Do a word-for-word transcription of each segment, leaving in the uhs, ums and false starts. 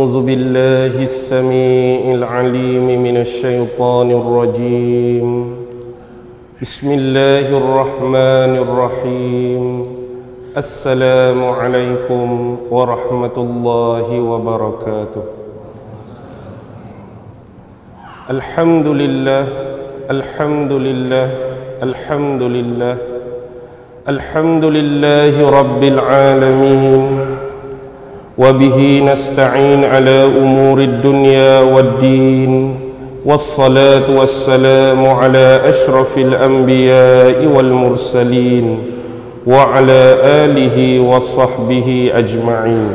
أعوذ بالله السميع العليم من الشيطان الرجيم بسم الله الرحمن الرحيم السلام عليكم ورحمة الله وبركاته الحمد لله الحمد لله الحمد لله الحمد لله رب العالمين وبه نستعين على أمور الدنيا والدين والصلاة والسلام على أشرف الأنبياء والمرسلين وعلى آله وصحبه أجمعين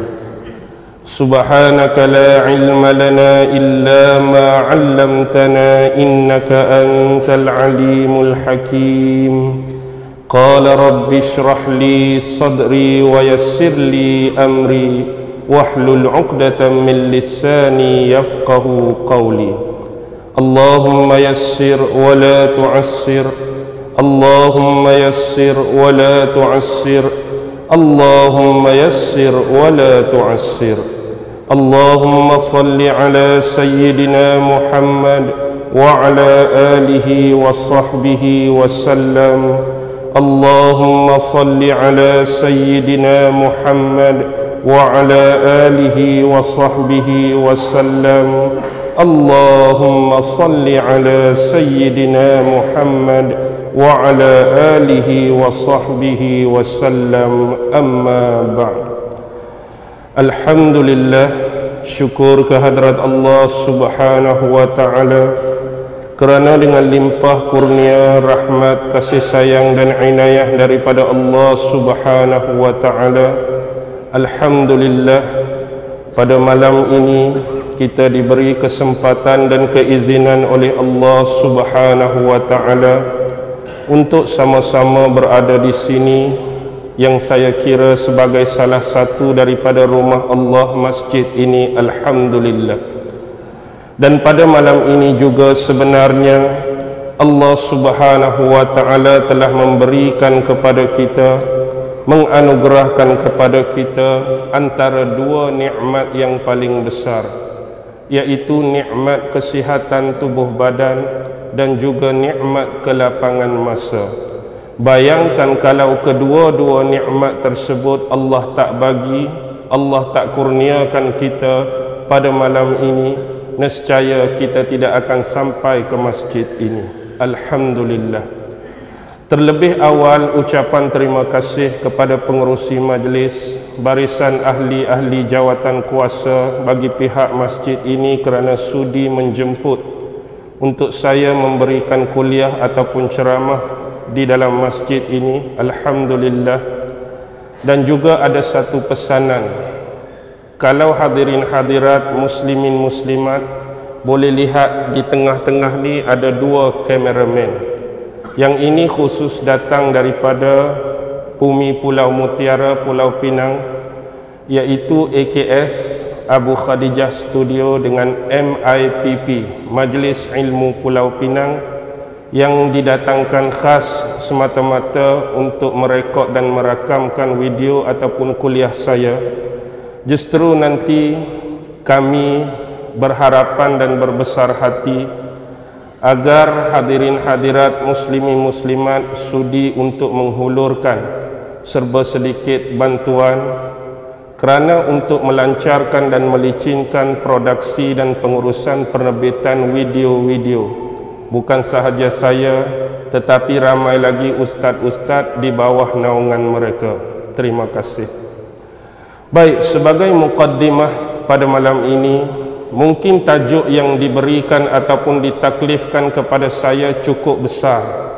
سبحانك لا علم لنا إلا ما علمتنا إنك أنت العليم الحكيم قال رب اشرح لي صدري ويسر لي أمري واحلل عقدة من لساني يفقه قولي اللهم يسر ولا تعسر اللهم يسر ولا تعسر اللهم يسر ولا تعسر اللهم صل على سيدنا محمد وعلى آله وصحبه وسلم اللهم صل على سيدنا محمد وعلى آله وصحبه وسلم اللهم صل على سيدنا محمد وعلى آله وصحبه وسلم أما بعد Alhamdulillah, syukur kehadrat Allah subhanahu wa ta'ala kerana dengan limpah kurnia, rahmat, kasih sayang dan inayah daripada Allah subhanahu wa ta'ala, Alhamdulillah, pada malam ini kita diberi kesempatan dan keizinan oleh Allah subhanahu wa ta'ala untuk sama-sama berada di sini yang saya kira sebagai salah satu daripada rumah Allah, masjid ini. Alhamdulillah. Dan pada malam ini juga sebenarnya Allah subhanahu wa ta'ala telah memberikan kepada kita, menganugerahkan kepada kita antara dua nikmat yang paling besar, yaitu nikmat kesihatan tubuh badan dan juga nikmat kelapangan masa. Bayangkan kalau kedua-dua nikmat tersebut Allah tak bagi, Allah tak kurniakan kita pada malam ini, nescaya kita tidak akan sampai ke masjid ini. Alhamdulillah. Terlebih awal ucapan terima kasih kepada pengerusi majlis, barisan ahli-ahli jawatan kuasa bagi pihak masjid ini kerana sudi menjemput untuk saya memberikan kuliah ataupun ceramah di dalam masjid ini. Alhamdulillah. Dan juga ada satu pesanan, kalau hadirin hadirat muslimin muslimat boleh lihat di tengah-tengah ni ada dua kameraman. Yang ini khusus datang daripada Bumi Pulau Mutiara, Pulau Pinang, iaitu A K S Abu Khadijah Studio dengan M I P P, Majlis Ilmu Pulau Pinang, yang didatangkan khas semata-mata untuk merekod dan merakamkan video ataupun kuliah saya. Justru nanti kami berharapan dan berbesar hati agar hadirin hadirat muslimin muslimat sudi untuk menghulurkan serba sedikit bantuan kerana untuk melancarkan dan melicinkan produksi dan pengurusan penerbitan video-video. Bukan sahaja saya, tetapi ramai lagi ustaz-ustaz di bawah naungan mereka. Terima kasih. Baik, sebagai muqaddimah pada malam ini, mungkin tajuk yang diberikan ataupun ditaklifkan kepada saya cukup besar,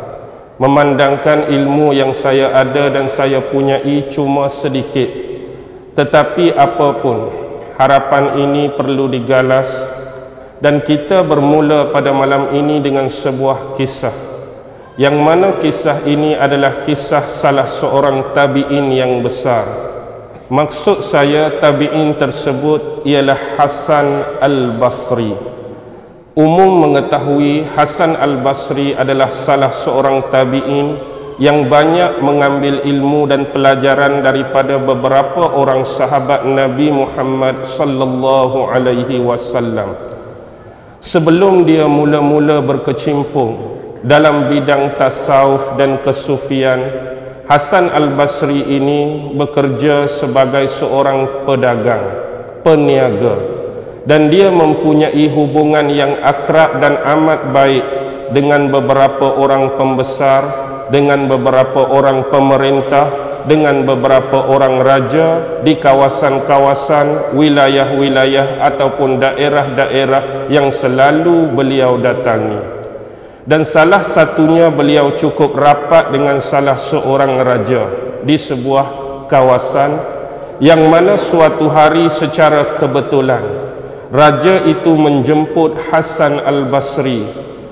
memandangkan ilmu yang saya ada dan saya punyai cuma sedikit. Tetapi apapun, harapan ini perlu digalas. Dan kita bermula pada malam ini dengan sebuah kisah, yang mana kisah ini adalah kisah salah seorang tabi'in yang besar. Maksud saya tabi'in tersebut ialah Hasan Al-Basri. Umum mengetahui Hasan Al-Basri adalah salah seorang tabi'in yang banyak mengambil ilmu dan pelajaran daripada beberapa orang sahabat Nabi Muhammad sallallahu alaihi wasallam. Sebelum dia mula-mula berkecimpung dalam bidang tasawuf dan kesufian, Hasan Al-Basri ini bekerja sebagai seorang pedagang, peniaga, dan dia mempunyai hubungan yang akrab dan amat baik dengan beberapa orang pembesar, dengan beberapa orang pemerintah, dengan beberapa orang raja di kawasan-kawasan, wilayah-wilayah ataupun daerah-daerah yang selalu beliau datangi. Dan salah satunya beliau cukup rapat dengan salah seorang raja di sebuah kawasan, yang mana suatu hari secara kebetulan raja itu menjemput Hasan Al-Basri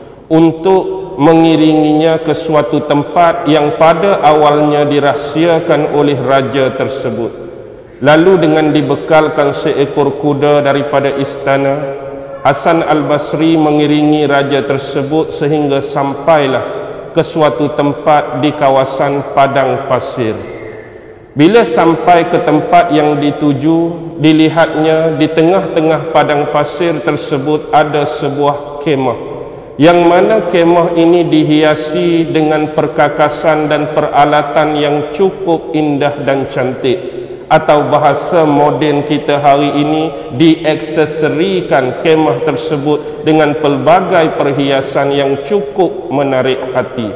untuk mengiringinya ke suatu tempat yang pada awalnya dirahsiakan oleh raja tersebut. Lalu dengan dibekalkan seekor kuda daripada istana, Hasan Al-Basri mengiringi raja tersebut sehingga sampailah ke suatu tempat di kawasan padang pasir. Bila sampai ke tempat yang dituju, dilihatnya di tengah-tengah padang pasir tersebut ada sebuah kemah, yang mana kemah ini dihiasi dengan perkakasan dan peralatan yang cukup indah dan cantik, atau bahasa moden kita hari ini, diaksesorikan kemah tersebut dengan pelbagai perhiasan yang cukup menarik hati.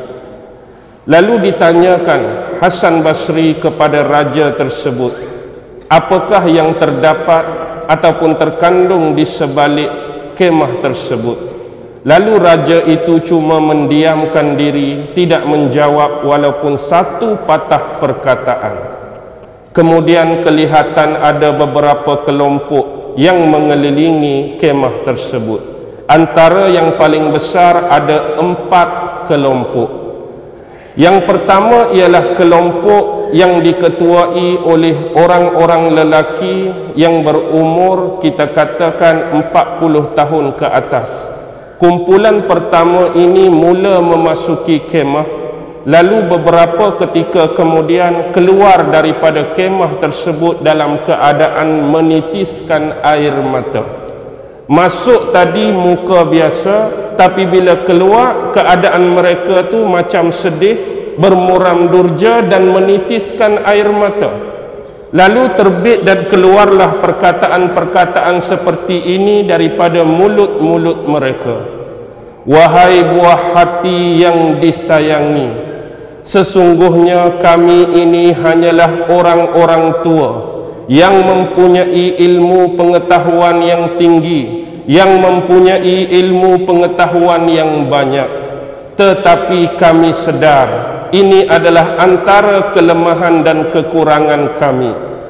Lalu ditanyakan Hasan Basri kepada raja tersebut, apakah yang terdapat ataupun terkandung di sebalik kemah tersebut. Lalu raja itu cuma mendiamkan diri, tidak menjawab walaupun satu patah perkataan. Kemudian kelihatan ada beberapa kelompok yang mengelilingi kemah tersebut. Antara yang paling besar ada empat kelompok. Yang pertama ialah kelompok yang diketuai oleh orang-orang lelaki yang berumur, kita katakan empat puluh tahun ke atas. Kumpulan pertama ini mula memasuki kemah, lalu beberapa ketika kemudian keluar daripada kemah tersebut dalam keadaan menitiskan air mata. Masuk tadi muka biasa, tapi bila keluar keadaan mereka tu macam sedih, bermuram durja dan menitiskan air mata. Lalu terbit dan keluarlah perkataan-perkataan seperti ini daripada mulut-mulut mereka. Wahai buah hati yang disayangi, sesungguhnya kami ini hanyalah orang-orang tua yang mempunyai ilmu pengetahuan yang tinggi, yang mempunyai ilmu pengetahuan yang banyak. Tetapi kami sedar ini adalah antara kelemahan dan kekurangan kami,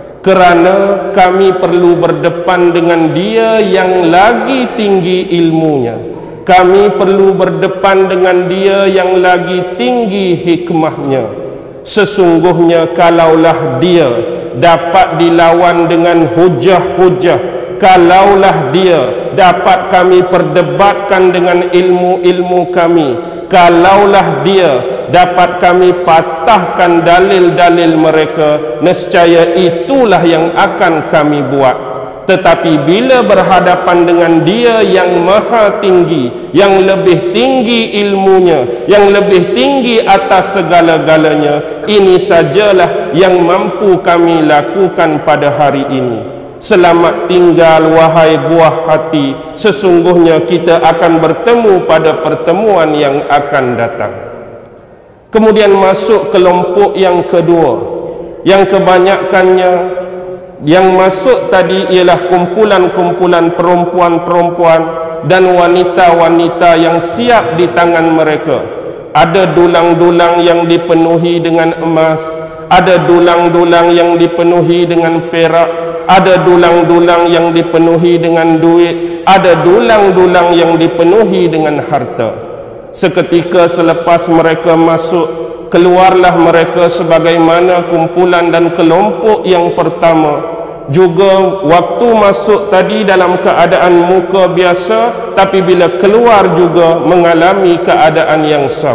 kerana kami perlu berdepan dengan Dia yang lagi tinggi ilmunya. Kami perlu berdepan dengan Dia yang lagi tinggi hikmahnya. Sesungguhnya kalaulah Dia dapat dilawan dengan hujah-hujah, kalaulah Dia dapat kami perdebatkan dengan ilmu-ilmu kami, kalaulah Dia dapat kami patahkan dalil-dalil mereka, nescaya itulah yang akan kami buat. Tetapi bila berhadapan dengan Dia yang maha tinggi, yang lebih tinggi ilmunya, yang lebih tinggi atas segala-galanya, ini sajalah yang mampu kami lakukan pada hari ini. Selamat tinggal wahai buah hati, sesungguhnya kita akan bertemu pada pertemuan yang akan datang. Kemudian masuk kelompok yang kedua, yang kebanyakannya yang masuk tadi ialah kumpulan-kumpulan perempuan-perempuan dan wanita-wanita yang siap di tangan mereka. Ada dulang-dulang yang dipenuhi dengan emas, ada dulang-dulang yang dipenuhi dengan perak, ada dulang-dulang yang dipenuhi dengan duit, ada dulang-dulang yang dipenuhi dengan harta. Seketika selepas mereka masuk, keluarlah mereka sebagaimana kumpulan dan kelompok yang pertama. Juga waktu masuk tadi dalam keadaan muka biasa, tapi bila keluar juga mengalami keadaan yang sama.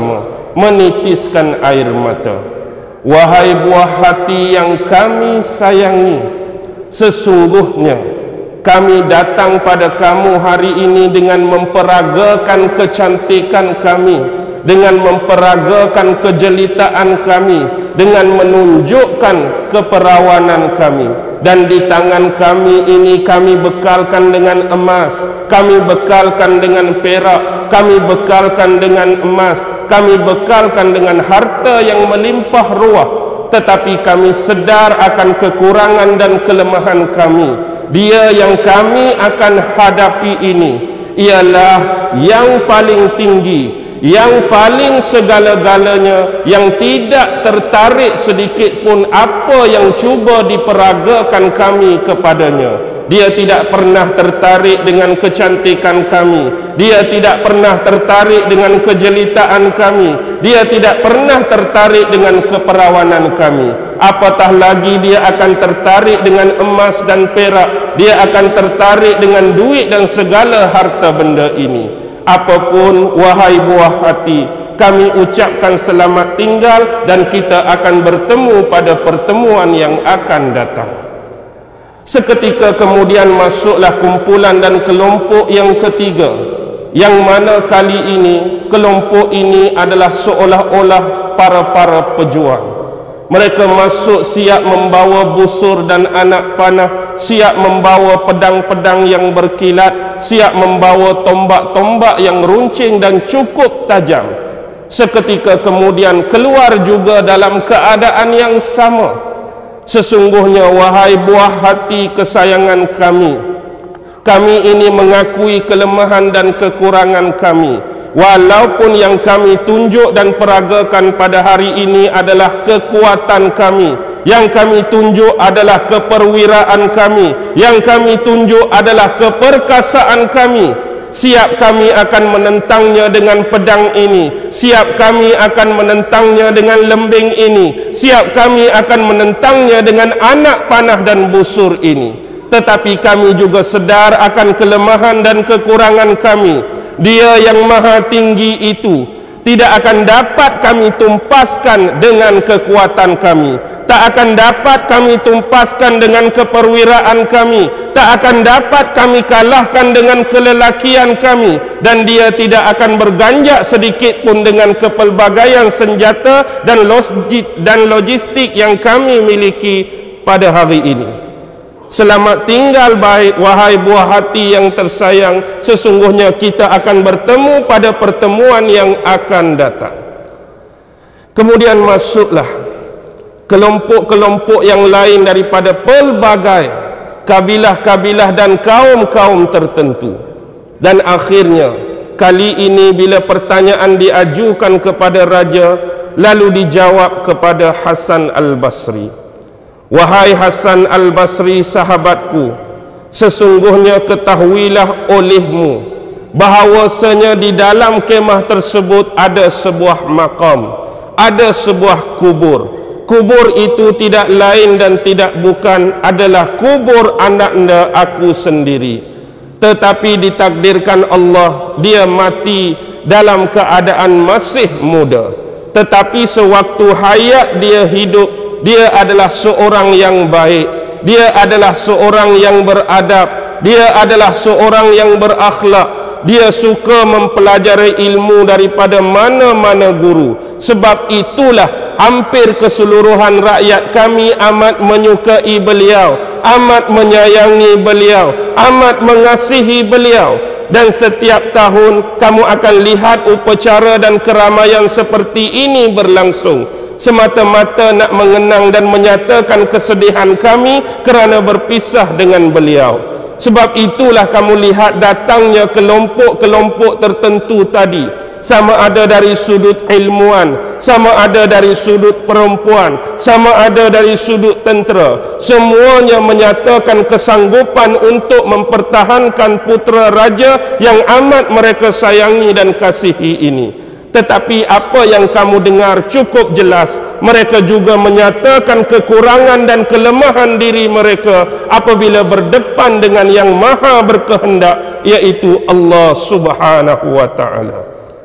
menitiskan air mata. Wahai buah hati yang kami sayangi, sesungguhnya kami datang pada kamu hari ini dengan memperagakan kecantikan kami, dengan memperagakan kejelitaan kami, dengan menunjukkan keperawanan kami. Dan di tangan kami ini kami bekalkan dengan emas, kami bekalkan dengan perak, kami bekalkan dengan emas, kami bekalkan dengan harta yang melimpah ruah. Tetapi kami sedar akan kekurangan dan kelemahan kami. Dia yang kami akan hadapi ini ialah yang paling tinggi, yang paling segala-galanya, yang tidak tertarik sedikit pun apa yang cuba diperagakan kami kepadanya. Dia tidak pernah tertarik dengan kecantikan kami, dia tidak pernah tertarik dengan kejelitaan kami, dia tidak pernah tertarik dengan keperawanan kami. Apatah lagi dia akan tertarik dengan emas dan perak, dia akan tertarik dengan duit dan segala harta benda ini. Apapun, wahai buah hati, kami ucapkan selamat tinggal dan kita akan bertemu pada pertemuan yang akan datang. Seketika kemudian masuklah kumpulan dan kelompok yang ketiga, yang mana kali ini kelompok ini adalah seolah-olah para-para pejuang. Mereka masuk siap membawa busur dan anak panah, siap membawa pedang-pedang yang berkilat, siap membawa tombak-tombak yang runcing dan cukup tajam. Seketika kemudian keluar juga dalam keadaan yang sama. Sesungguhnya wahai buah hati kesayangan kami, kami ini mengakui kelemahan dan kekurangan kami. Walaupun yang kami tunjuk dan peragakan pada hari ini adalah kekuatan kami, yang kami tunjuk adalah keperwiraan kami, yang kami tunjuk adalah keperkasaan kami. Siap kami akan menentangnya dengan pedang ini, siap kami akan menentangnya dengan lembing ini, siap kami akan menentangnya dengan anak panah dan busur ini. Tetapi kami juga sedar akan kelemahan dan kekurangan kami. Dia yang maha tinggi itu tidak akan dapat kami tumpaskan dengan kekuatan kami, tak akan dapat kami tumpaskan dengan keperwiraan kami, tak akan dapat kami kalahkan dengan kelelakian kami, dan dia tidak akan berganjak sedikit pun dengan kepelbagaian senjata dan logik dan logistik yang kami miliki pada hari ini. Selamat tinggal baik wahai buah hati yang tersayang, sesungguhnya kita akan bertemu pada pertemuan yang akan datang. Kemudian masuklah kelompok-kelompok yang lain daripada pelbagai kabilah-kabilah dan kaum-kaum tertentu. Dan akhirnya kali ini bila pertanyaan diajukan kepada raja, lalu dijawab kepada Hasan Al-Basri. Wahai Hasan Al-Basri sahabatku, sesungguhnya ketahuilah olehmu bahawasanya di dalam kemah tersebut ada sebuah makam, ada sebuah kubur. Kubur itu tidak lain dan tidak bukan adalah kubur anaknya aku sendiri. Tetapi ditakdirkan Allah, dia mati dalam keadaan masih muda. Tetapi sewaktu hayat dia hidup, dia adalah seorang yang baik, dia adalah seorang yang beradab, dia adalah seorang yang berakhlak, dia suka mempelajari ilmu daripada mana-mana guru. Sebab itulah hampir keseluruhan rakyat kami amat menyukai beliau, amat menyayangi beliau, amat mengasihi beliau. Dan setiap tahun kamu akan lihat upacara dan keramaian seperti ini berlangsung, semata-mata nak mengenang dan menyatakan kesedihan kami kerana berpisah dengan beliau. Sebab itulah kamu lihat datangnya kelompok-kelompok tertentu tadi, sama ada dari sudut ilmuwan, sama ada dari sudut perempuan, sama ada dari sudut tentera. Semuanya menyatakan kesanggupan untuk mempertahankan putera raja yang amat mereka sayangi dan kasihi ini. Tetapi apa yang kamu dengar cukup jelas, mereka juga menyatakan kekurangan dan kelemahan diri mereka apabila berdepan dengan yang maha berkehendak, yaitu Allah Subhanahu wa ta'ala.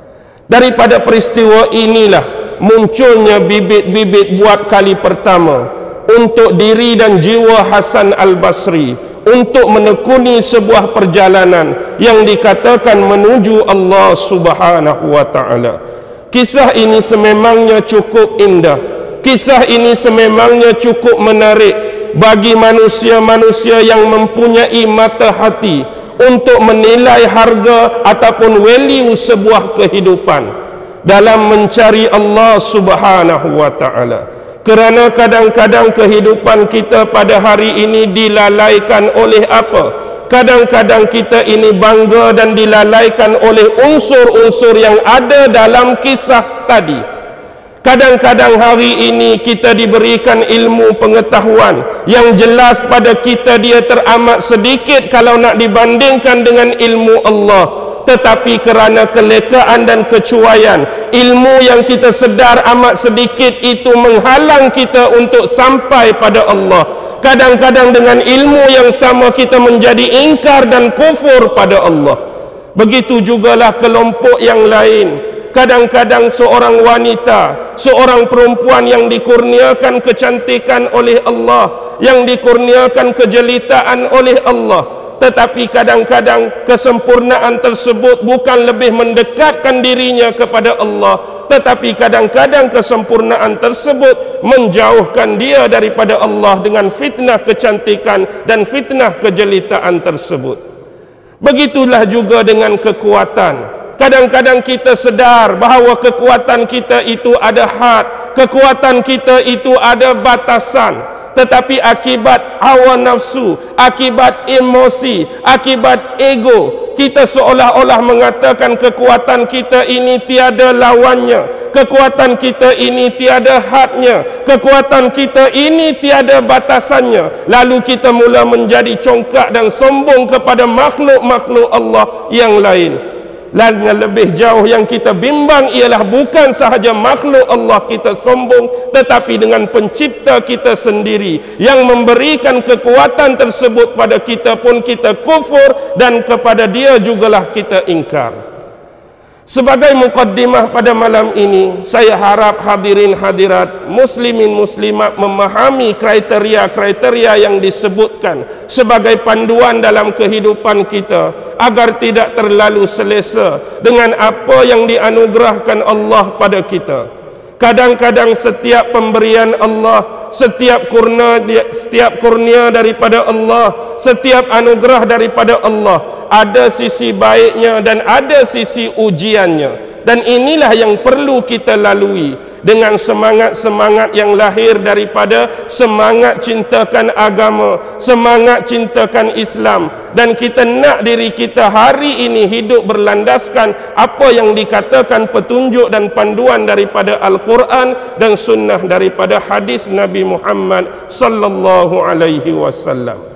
Daripada peristiwa inilah munculnya bibit-bibit buat kali pertama untuk diri dan jiwa Hasan Al-Basri untuk menekuni sebuah perjalanan yang dikatakan menuju Allah Subhanahu wa ta'ala. Kisah ini sememangnya cukup indah. Kisah ini sememangnya cukup menarik bagi manusia-manusia yang mempunyai mata hati untuk menilai harga ataupun value sebuah kehidupan dalam mencari Allah Subhanahu wa ta'ala. Kerana kadang-kadang kehidupan kita pada hari ini dilalaikan oleh apa? Kadang-kadang kita ini bangga dan dilalaikan oleh unsur-unsur yang ada dalam kisah tadi. Kadang-kadang hari ini kita diberikan ilmu pengetahuan yang jelas pada kita dia teramat sedikit kalau nak dibandingkan dengan ilmu Allah. Tetapi kerana kelekaan dan kecuaian, ilmu yang kita sedar amat sedikit itu menghalang kita untuk sampai pada Allah. Kadang-kadang dengan ilmu yang sama kita menjadi ingkar dan kufur pada Allah. Begitu jugalah kelompok yang lain. Kadang-kadang seorang wanita, seorang perempuan yang dikurniakan kecantikan oleh Allah, yang dikurniakan kejelitaan oleh Allah, tetapi kadang-kadang kesempurnaan tersebut bukan lebih mendekatkan dirinya kepada Allah, tetapi kadang-kadang kesempurnaan tersebut menjauhkan dia daripada Allah dengan fitnah kecantikan dan fitnah kejelitaan tersebut. Begitulah juga dengan kekuatan. Kadang-kadang kita sedar bahawa kekuatan kita itu ada had, kekuatan kita itu ada batasan, tetapi akibat hawa nafsu, akibat emosi, akibat ego, kita seolah-olah mengatakan kekuatan kita ini tiada lawannya, kekuatan kita ini tiada hadnya, kekuatan kita ini tiada batasannya. Lalu kita mula menjadi congkak dan sombong kepada makhluk-makhluk Allah yang lain. Dan yang lebih jauh yang kita bimbang ialah bukan sahaja makhluk Allah kita sombong, tetapi dengan pencipta kita sendiri yang memberikan kekuatan tersebut pada kita pun kita kufur, dan kepada dia jugalah kita ingkar. Sebagai mukaddimah pada malam ini, saya harap hadirin hadirat muslimin muslimat memahami kriteria-kriteria yang disebutkan sebagai panduan dalam kehidupan kita agar tidak terlalu selesa dengan apa yang dianugerahkan Allah pada kita. Kadang-kadang setiap pemberian Allah, setiap kurnia, setiap kurnia daripada Allah, setiap anugerah daripada Allah, ada sisi baiknya dan ada sisi ujiannya. Dan inilah yang perlu kita lalui dengan semangat-semangat yang lahir daripada semangat cintakan agama, semangat cintakan Islam. Dan kita nak diri kita hari ini hidup berlandaskan apa yang dikatakan petunjuk dan panduan daripada Al-Quran dan sunnah daripada hadis Nabi Muhammad sallallahu alaihi wasallam.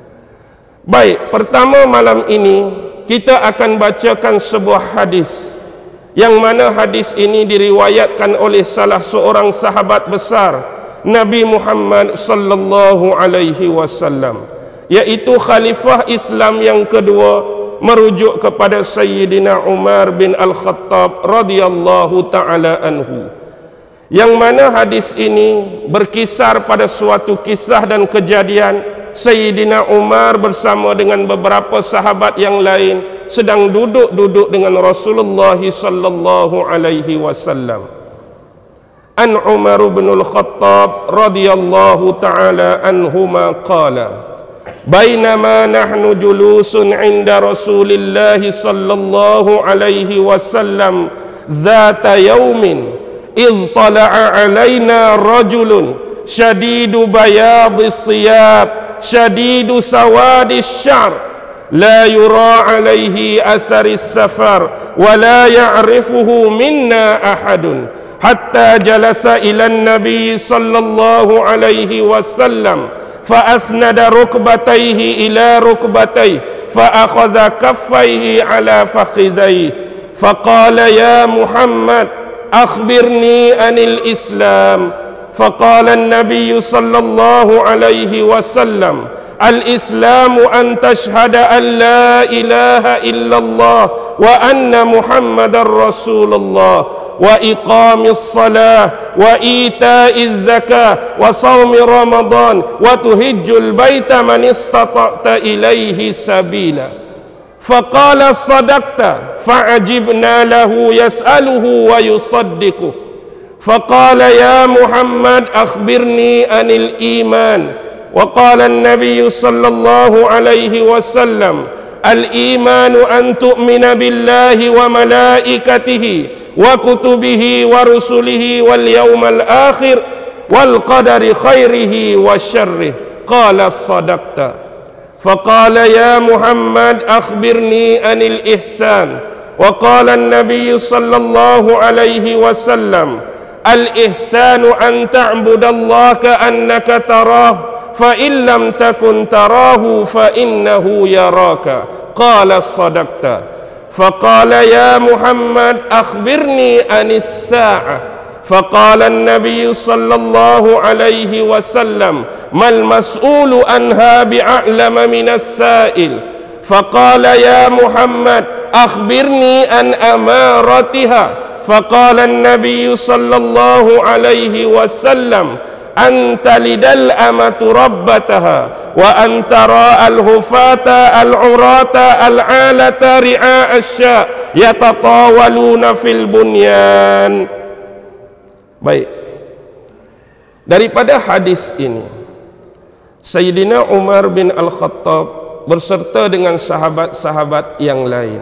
Baik, pertama malam ini kita akan bacakan sebuah hadis, yang mana hadis ini diriwayatkan oleh salah seorang sahabat besar Nabi Muhammad sallallahu alaihi wasallam, yaitu khalifah Islam yang kedua, merujuk kepada Sayyidina Umar bin Al-Khattab radhiyallahu taala anhu. Yang mana hadis ini berkisar pada suatu kisah dan kejadian Sayyidina Umar bersama dengan beberapa sahabat yang lain sedang duduk-duduk dengan Rasulullah sallallahu alaihi wasallam. An Umar bin Al-Khattab radhiyallahu taala anhuma qala: Bainama nahnu julusun 'inda Rasulillah sallallahu alaihi wasallam zata yaumin idh tala'a 'alaina rajulun shadidu bayadis siyab shadidu sawadis syar la yura alaihi atharis safar wa la ya'rifuhu minna ahadun hatta jalasa ila nabi sallallahu alaihi wasallam fa asnada rukbatayhi ila rukbatayhi fa akhadha kaffayhi ala fakhidhayhi fa qala ya Muhammad akhbirni anil Islam. فقال النبي صلى الله عليه وسلم Al-Islamu an tashhada an la ilaha illallah wa anna Muhammadar Rasulullah wa iqamis salah wa ita'iz zakah wa sawmi ramadan wa tuhijjul baita man istata'ta ilaihi sabila. Faqala sadaqta fa'ajibna lahu yas'aluhu wa yusaddiquh. Faqala ya Muhammad akhbirni anil iman. وقال النبي صلى الله عليه وسلم الإيمان أن تؤمن بالله وملائكته وكتبه ورسله واليوم الآخر والقدر خيره وشره. قال صدقت. فقال يا محمد أخبرني عن الإحسان. وقال النبي صلى الله عليه وسلم الإحسان أن تعبد الله كأنك تراه فإن لم تكن تراه فإنه يراك. قال صدقت. فقال يا محمد أخبرني عن الساعة. فقال النبي صلى الله عليه وسلم ما المسؤول عنها بأعلم من السائل. فقال يا محمد أخبرني عن أمارتها. فقال النبي صلى الله عليه وسلم أن تلد الأمة ربتها وأن ترى الهفاة العراة العالة رعاء الشاء يتطاولون في البنيان. Baik, daripada hadis ini Sayyidina Umar bin Al-Khattab berserta dengan sahabat-sahabat yang lain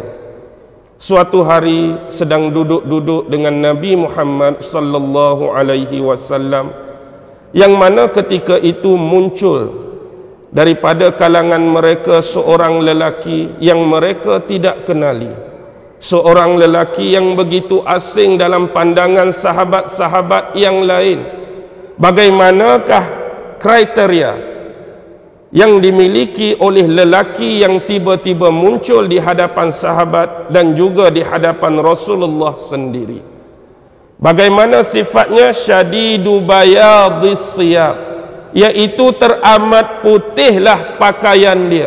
suatu hari sedang duduk-duduk dengan Nabi Muhammad sallallahu alaihi wasallam, yang mana ketika itu muncul daripada kalangan mereka seorang lelaki yang mereka tidak kenali, seorang lelaki yang begitu asing dalam pandangan sahabat-sahabat yang lain. Bagaimanakah kriteria yang dimiliki oleh lelaki yang tiba-tiba muncul di hadapan sahabat dan juga di hadapan Rasulullah sendiri? Bagaimana sifatnya? Syadidu bayadis siyab, yaitu teramat putihlah pakaian dia.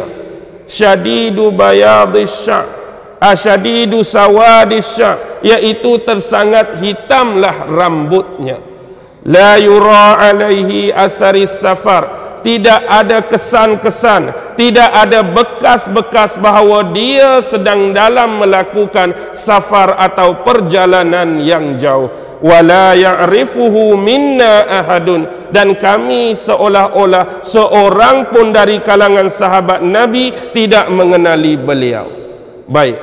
Syadidu bayadis sya', asyadidu sawadis sya', yaitu tersangat hitamlah rambutnya. La yura alaihi asaris safar, tidak ada kesan-kesan, tidak ada bekas-bekas bahawa dia sedang dalam melakukan safar atau perjalanan yang jauh. Wala ya'rifuhu minna ahadun, dan kami seolah-olah seorang pun dari kalangan sahabat Nabi tidak mengenali beliau. Baik,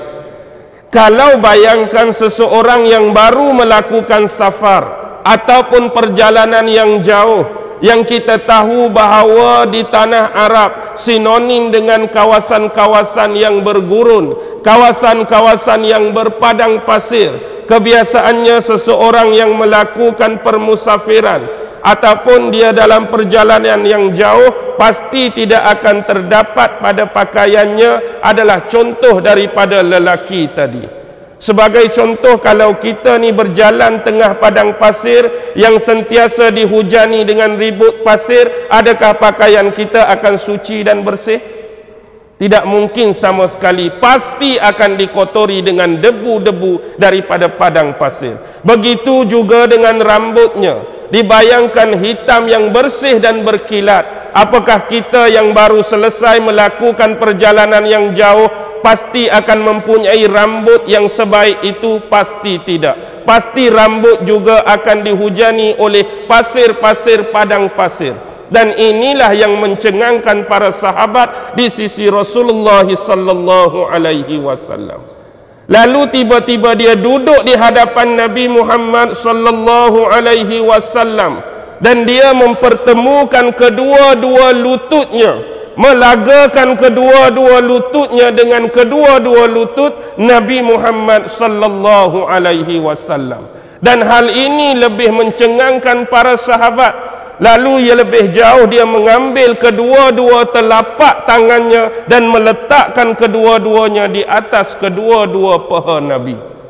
kalau bayangkan seseorang yang baru melakukan safar ataupun perjalanan yang jauh, yang kita tahu bahawa di tanah Arab sinonim dengan kawasan-kawasan yang bergurun, kawasan-kawasan yang berpadang pasir. Kebiasaannya seseorang yang melakukan permusafiran ataupun dia dalam perjalanan yang jauh pasti tidak akan terdapat pada pakaiannya adalah contoh daripada lelaki tadi. Sebagai contoh, kalau kita ni berjalan tengah padang pasir yang sentiasa dihujani dengan ribut pasir, adakah pakaian kita akan suci dan bersih? Tidak mungkin sama sekali, pasti akan dikotori dengan debu-debu daripada padang pasir. Begitu juga dengan rambutnya, dibayangkan hitam yang bersih dan berkilat. Apakah kita yang baru selesai melakukan perjalanan yang jauh pasti akan mempunyai rambut yang sebaik itu? Pasti tidak. Pasti rambut juga akan dihujani oleh pasir-pasir padang pasir. Dan inilah yang mencengangkan para sahabat di sisi Rasulullah sallallahu alaihi wasallam. Lalu tiba-tiba dia duduk di hadapan Nabi Muhammad sallallahu alaihi wasallam dan dia mempertemukan kedua-dua lututnya, melagakan kedua-dua lututnya dengan kedua-dua lutut Nabi Muhammad sallallahu alaihi wasallam. Dan hal ini lebih mencengangkan para sahabat. Lalu ia lebih jauh, dia mengambil kedua-dua telapak tangannya dan meletakkan kedua-duanya di atas kedua-dua paha Nabi.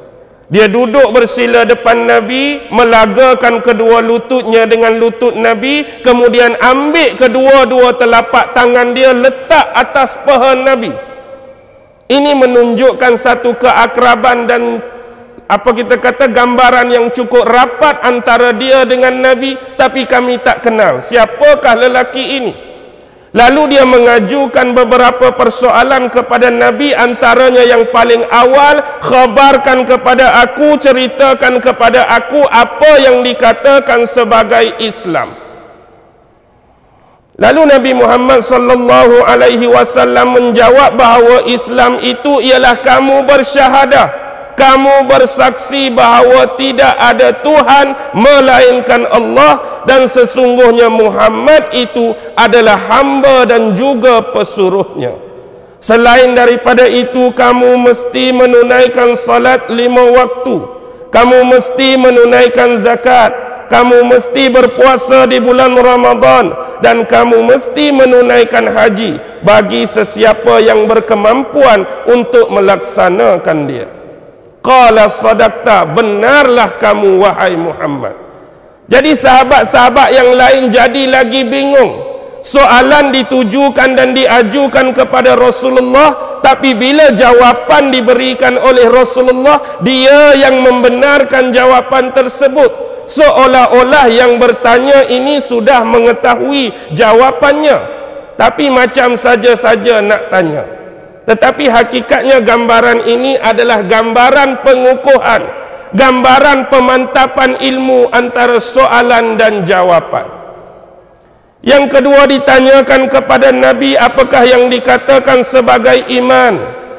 Dia duduk bersila depan Nabi, melagakan kedua lututnya dengan lutut Nabi, kemudian ambil kedua-dua telapak tangan dia letak atas paha Nabi. Ini menunjukkan satu keakraban dan apa kita kata gambaran yang cukup rapat antara dia dengan Nabi, tapi kami tak kenal siapakah lelaki ini. Lalu dia mengajukan beberapa persoalan kepada Nabi, antaranya yang paling awal, khabarkan kepada aku, ceritakan kepada aku apa yang dikatakan sebagai Islam. Lalu Nabi Muhammad sallallahu alaihi wasallam menjawab bahawa Islam itu ialah kamu bersyahadah, kamu bersaksi bahawa tidak ada Tuhan melainkan Allah, dan sesungguhnya Muhammad itu adalah hamba dan juga pesuruhnya. Selain daripada itu, kamu mesti menunaikan salat lima waktu, kamu mesti menunaikan zakat, kamu mesti berpuasa di bulan Ramadan, dan kamu mesti menunaikan haji bagi sesiapa yang berkemampuan untuk melaksanakan dia. Qala sadaqta, benarlah kamu wahai Muhammad. Jadi sahabat-sahabat yang lain jadi lagi bingung. Soalan ditujukan dan diajukan kepada Rasulullah, tapi bila jawapan diberikan oleh Rasulullah, dia yang membenarkan jawapan tersebut, seolah-olah yang bertanya ini sudah mengetahui jawapannya, tapi macam saja-saja nak tanya. Tetapi hakikatnya gambaran ini adalah gambaran pengukuhan, gambaran pemantapan ilmu antara soalan dan jawapan. Yang kedua, ditanyakan kepada Nabi apakah yang dikatakan sebagai iman.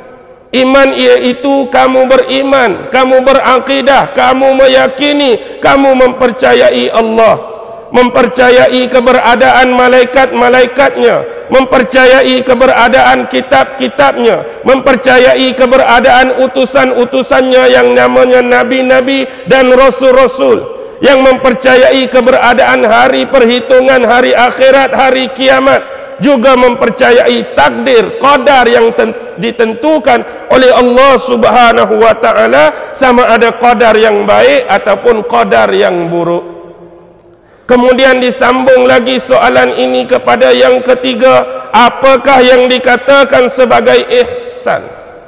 Iman iaitu kamu beriman, kamu berakidah, kamu meyakini, kamu mempercayai Allah, mempercayai keberadaan malaikat-malaikatnya, mempercayai keberadaan kitab-kitabnya, mempercayai keberadaan utusan-utusannya yang namanya nabi-nabi dan rasul-rasul, yang mempercayai keberadaan hari perhitungan, hari akhirat, hari kiamat, juga mempercayai takdir, qadar yang ditentukan oleh Allah Subhanahu wa taala, sama ada qadar yang baik ataupun qadar yang buruk. Kemudian disambung lagi soalan ini kepada yang ketiga, apakah yang dikatakan sebagai ihsan?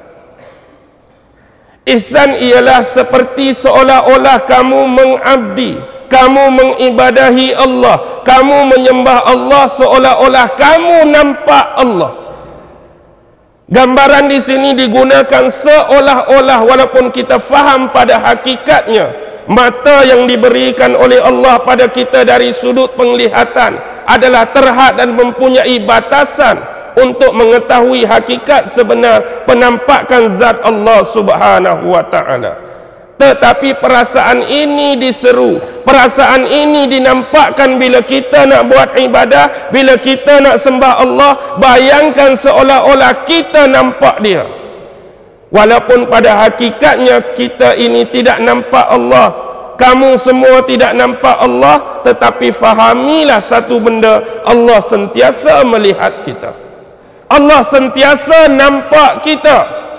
Ihsan ialah seperti seolah-olah kamu mengabdi, kamu mengibadahi Allah, kamu menyembah Allah seolah-olah kamu nampak Allah. Gambaran di sini digunakan seolah-olah, walaupun kita faham pada hakikatnya mata yang diberikan oleh Allah pada kita dari sudut penglihatan adalah terhad dan mempunyai batasan untuk mengetahui hakikat sebenar penampakan zat Allah Subhanahu wa taala. Tetapi perasaan ini diseru, perasaan ini dinampakkan bila kita nak buat ibadah, bila kita nak sembah Allah. Bayangkan seolah-olah kita nampak dia, walaupun pada hakikatnya kita ini tidak nampak Allah. Kamu semua tidak nampak Allah, tetapi fahamilah satu benda, Allah sentiasa melihat kita, Allah sentiasa nampak kita.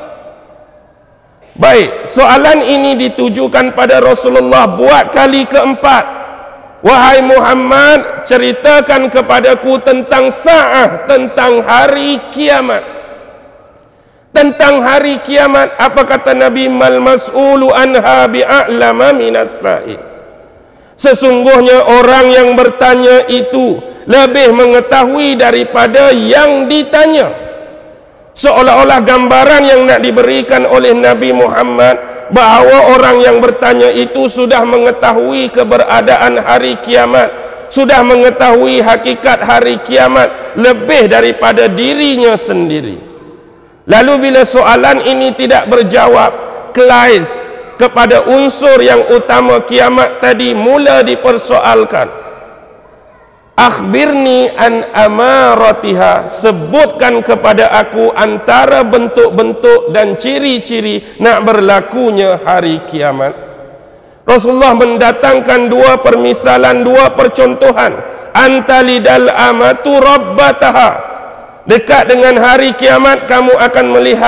Baik, soalan ini ditujukan pada Rasulullah buat kali keempat. Wahai Muhammad, ceritakan kepadaku tentang sa'ah, tentang hari kiamat. Tentang hari kiamat, apa kata Nabi? Mal mas'ulu anha bi'a'lama minas sa'il. Sesungguhnya orang yang bertanya itu lebih mengetahui daripada yang ditanya. Seolah-olah gambaran yang nak diberikan oleh Nabi Muhammad bahawa orang yang bertanya itu sudah mengetahui keberadaan hari kiamat, sudah mengetahui hakikat hari kiamat lebih daripada dirinya sendiri. Lalu bila soalan ini tidak berjawab, klais kepada unsur yang utama kiamat tadi mula dipersoalkan. Akhbirni an amaratiha, sebutkan kepada aku antara bentuk-bentuk dan ciri-ciri nak berlakunya hari kiamat. Rasulullah mendatangkan dua permisalan, dua percontohan. Antalidal amatu rabbataha, dekat dengan hari kiamat kamu akan melihat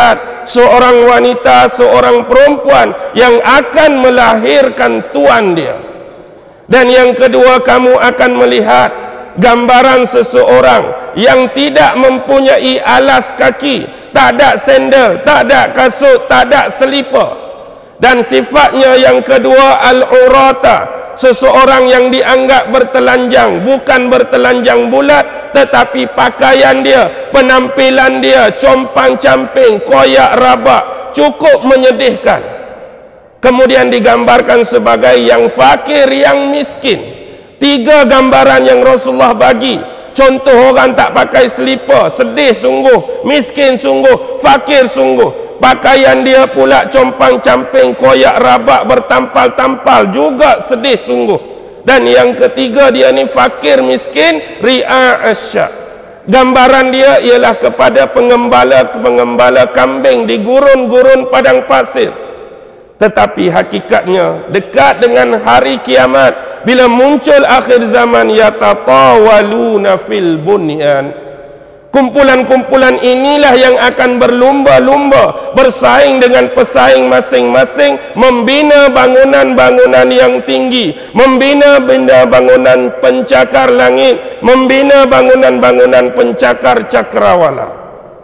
seorang wanita, seorang perempuan yang akan melahirkan tuan dia. Dan yang kedua, kamu akan melihat gambaran seseorang yang tidak mempunyai alas kaki, tak ada sandal, tak ada kasut, tak ada selipar. Dan sifatnya yang kedua, al-urata, seseorang yang dianggap bertelanjang, bukan bertelanjang bulat, tetapi pakaian dia, penampilan dia compang-camping, koyak rabak, cukup menyedihkan. Kemudian digambarkan sebagai yang fakir, yang miskin. Tiga gambaran yang Rasulullah bagi. Contoh orang tak pakai selipar, sedih sungguh, miskin sungguh, fakir sungguh. Pakaian dia pula compang-camping, koyak rabak, bertampal-tampal, juga sedih sungguh. Dan yang ketiga, dia ni fakir miskin, ri'a asya. Gambaran dia ialah kepada pengembala-pengembala kambing di gurun-gurun padang pasir. Tetapi hakikatnya dekat dengan hari kiamat, bila muncul akhir zaman, yatatawaluna fil bunyan, kumpulan-kumpulan inilah yang akan berlumba-lumba, bersaing dengan pesaing masing-masing, membina bangunan-bangunan yang tinggi, membina benda bangunan pencakar langit, membina bangunan-bangunan pencakar cakrawala.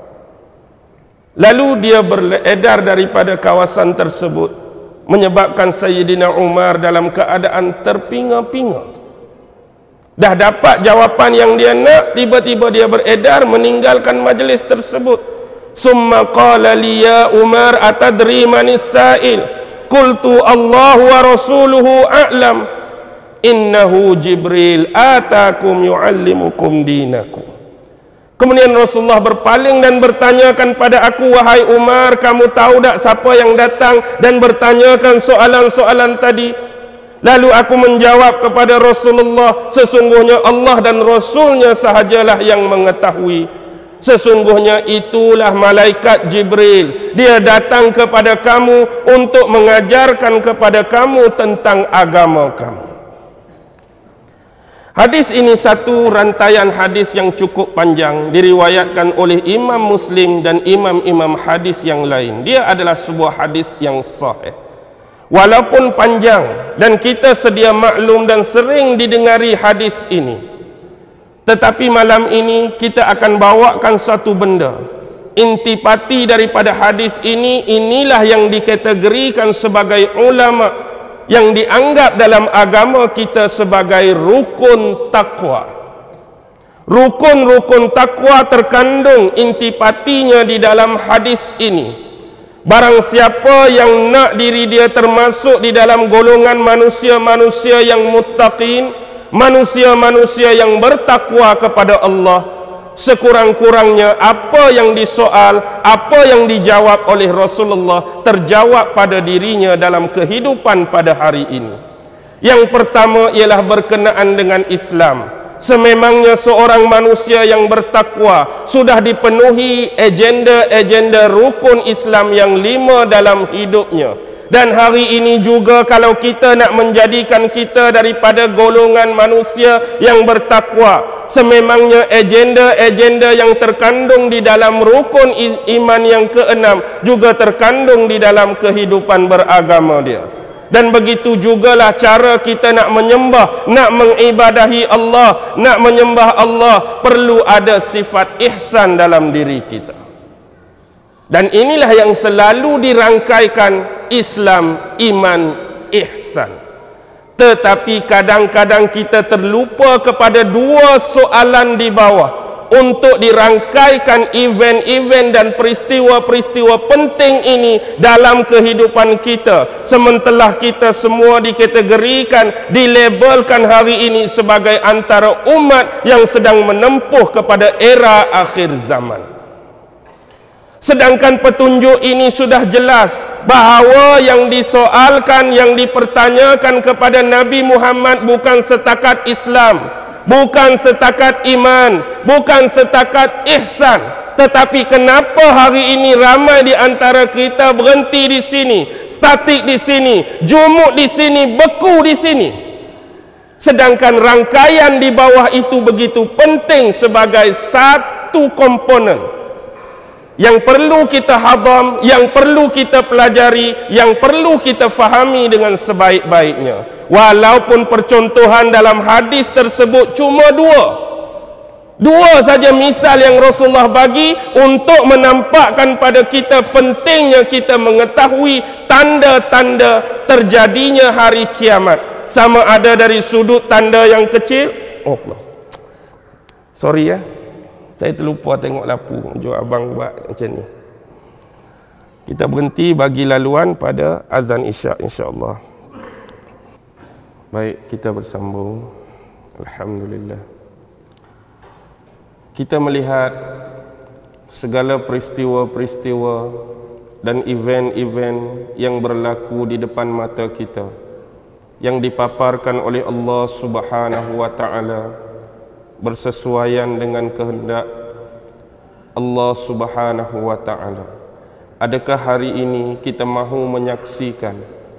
Lalu dia beredar daripada kawasan tersebut, menyebabkan Sayyidina Umar dalam keadaan terpinga-pinga. Dah dapat jawapan yang dia nak, tiba-tiba dia beredar meninggalkan majlis tersebut. Summa qala li ya Umar atadri manis sa'il? Qultu Allah wa rasuluhu a'lam. Innahu Jibril atakum yu'allimukum dinakum. Kemudian Rasulullah berpaling dan bertanyakan pada aku, wahai Umar, kamu tahu tak siapa yang datang dan bertanyakan soalan-soalan tadi? Lalu aku menjawab kepada Rasulullah, sesungguhnya Allah dan Rasulnya sahajalah yang mengetahui. Sesungguhnya itulah malaikat Jibril. Dia datang kepada kamu untuk mengajarkan kepada kamu tentang agama kamu. Hadis ini satu rantaian hadis yang cukup panjang, diriwayatkan oleh Imam Muslim dan imam-imam hadis yang lain. Dia adalah sebuah hadis yang sahih. Walaupun panjang dan kita sedia maklum dan sering didengari hadis ini, tetapi malam ini kita akan bawakan satu benda. Intipati daripada hadis ini, inilah yang dikategorikan sebagai ulama yang dianggap dalam agama kita sebagai rukun takwa. Rukun-rukun takwa terkandung intipatinya di dalam hadis ini. Barang siapa yang nak diri dia termasuk di dalam golongan manusia-manusia yang muttaqin, manusia-manusia yang bertakwa kepada Allah, sekurang-kurangnya apa yang disoal, apa yang dijawab oleh Rasulullah terjawab pada dirinya dalam kehidupan pada hari ini. Yang pertama ialah berkenaan dengan Islam. Sememangnya seorang manusia yang bertakwa sudah dipenuhi agenda-agenda rukun Islam yang lima dalam hidupnya. Dan hari ini juga kalau kita nak menjadikan kita daripada golongan manusia yang bertakwa, sememangnya agenda-agenda yang terkandung di dalam rukun iman yang keenam juga terkandung di dalam kehidupan beragama dia. Dan begitu jugalah cara kita nak menyembah, nak mengibadahi Allah, nak menyembah Allah, perlu ada sifat ihsan dalam diri kita. Dan inilah yang selalu dirangkaikan Islam, iman, ihsan. Tetapi kadang-kadang kita terlupa kepada dua soalan di bawah untuk dirangkaikan event-event dan peristiwa-peristiwa penting ini dalam kehidupan kita, sementara kita semua dikategorikan, dilabelkan hari ini sebagai antara umat yang sedang menempuh kepada era akhir zaman. Sedangkan petunjuk ini sudah jelas bahawa yang disoalkan, yang dipertanyakan kepada Nabi Muhammad bukan setakat Islam, bukan setakat iman, bukan setakat ihsan. Tetapi kenapa hari ini ramai di antara kita berhenti di sini, statik di sini, jumuk di sini, beku di sini, sedangkan rangkaian di bawah itu begitu penting sebagai satu komponen yang perlu kita hadam, yang perlu kita pelajari, yang perlu kita fahami dengan sebaik-baiknya. Walaupun percontohan dalam hadis tersebut cuma dua. Dua saja misal yang Rasulullah bagi untuk menampakkan pada kita pentingnya kita mengetahui tanda-tanda terjadinya hari kiamat. Sama ada dari sudut tanda yang kecil. Oh, close. Sorry ya. Saya terlupa tengok lampu. Jom abang buat macam ni. Kita berhenti bagi laluan pada azan isyak insya-Allah. Baik, kita bersambung. Alhamdulillah. Kita melihat segala peristiwa-peristiwa dan event-event yang berlaku di depan mata kita, yang dipaparkan oleh Allah Subhanahu wa taala bersesuaian dengan kehendak Allah Subhanahu wa taala. Adakah hari ini kita mahu menyaksikan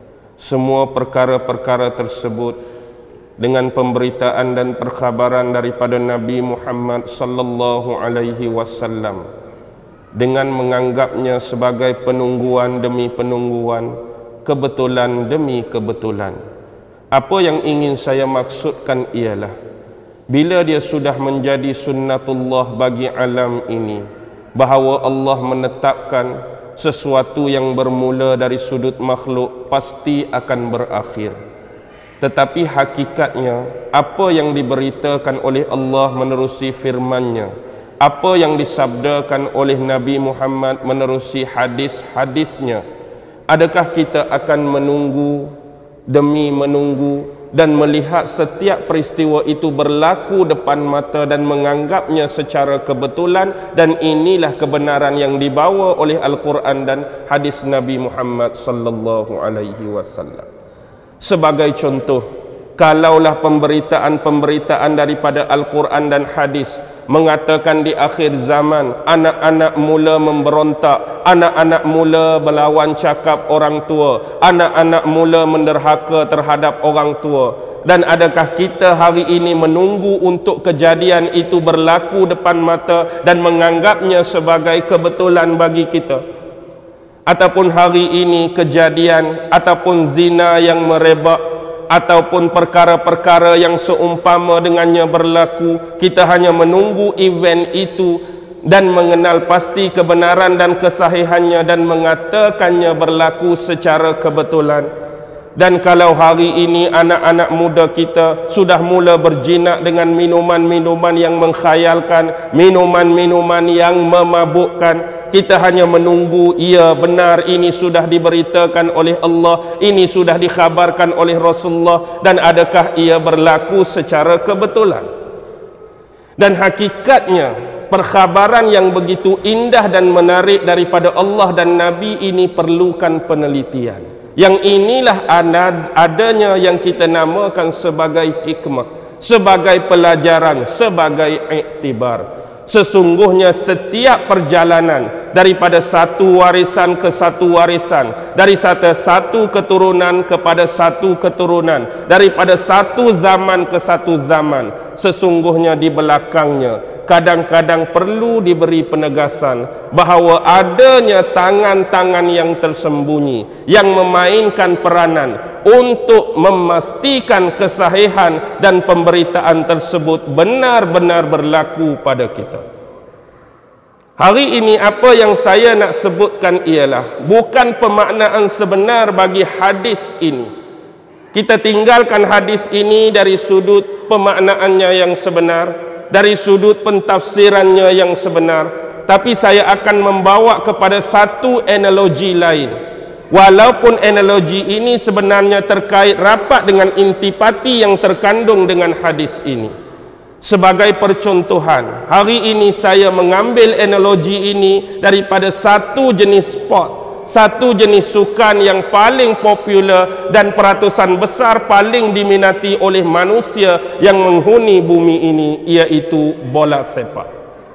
semua perkara-perkara tersebut dengan pemberitaan dan perkhabaran daripada Nabi Muhammad sallallahu alaihi wasallam, dengan menganggapnya sebagai penungguan demi penungguan, kebetulan demi kebetulan? Apa yang ingin saya maksudkan ialah, bila dia sudah menjadi sunnatullah bagi alam ini, bahawa Allah menetapkan sesuatu yang bermula dari sudut makhluk pasti akan berakhir. Tetapi hakikatnya, apa yang diberitakan oleh Allah menerusi firman-Nya, apa yang disabdakan oleh Nabi Muhammad menerusi hadis-hadisnya, adakah kita akan menunggu demi menunggu dan melihat setiap peristiwa itu berlaku depan mata dan menganggapnya secara kebetulan dan inilah kebenaran yang dibawa oleh Al-Quran dan hadis Nabi Muhammad sallallahu alaihi wasallam? Sebagai contoh, kalaulah pemberitaan-pemberitaan daripada Al-Quran dan hadis mengatakan di akhir zaman anak-anak mula memberontak, anak-anak mula berlawan cakap orang tua, anak-anak mula menderhaka terhadap orang tua, dan adakah kita hari ini menunggu untuk kejadian itu berlaku depan mata dan menganggapnya sebagai kebetulan bagi kita? Ataupun hari ini kejadian ataupun zina yang merebak ataupun perkara-perkara yang seumpama dengannya berlaku, kita hanya menunggu event itu dan mengenal pasti kebenaran dan kesahihannya dan mengatakannya berlaku secara kebetulan? Dan kalau hari ini anak-anak muda kita sudah mula berjinak dengan minuman-minuman yang mengkhayalkan, minuman-minuman yang memabukkan, kita hanya menunggu, ya benar ini sudah diberitakan oleh Allah, ini sudah dikhabarkan oleh Rasulullah, dan adakah ia berlaku secara kebetulan? Dan hakikatnya perkhabaran yang begitu indah dan menarik daripada Allah dan Nabi ini perlukan penelitian. Yang inilah adanya yang kita namakan sebagai hikmah, sebagai pelajaran, sebagai iktibar. Sesungguhnya setiap perjalanan daripada satu warisan ke satu warisan, dari satu, satu keturunan kepada satu keturunan, daripada satu zaman ke satu zaman, sesungguhnya di belakangnya kadang-kadang perlu diberi penegasan bahawa adanya tangan-tangan yang tersembunyi yang memainkan peranan untuk memastikan kesahihan dan pemberitaan tersebut benar-benar berlaku pada kita. Hari ini apa yang saya nak sebutkan ialah bukan pemaknaan sebenar bagi hadis ini. Kita tinggalkan hadis ini dari sudut pemaknaannya yang sebenar, dari sudut pentafsirannya yang sebenar, tapi saya akan membawa kepada satu analogi lain. Walaupun analogi ini sebenarnya terkait rapat dengan intipati yang terkandung dengan hadis ini. Sebagai percontohan, hari ini saya mengambil analogi ini daripada satu jenis sport, satu jenis sukan yang paling popular dan peratusan besar paling diminati oleh manusia yang menghuni bumi ini, iaitu bola sepak.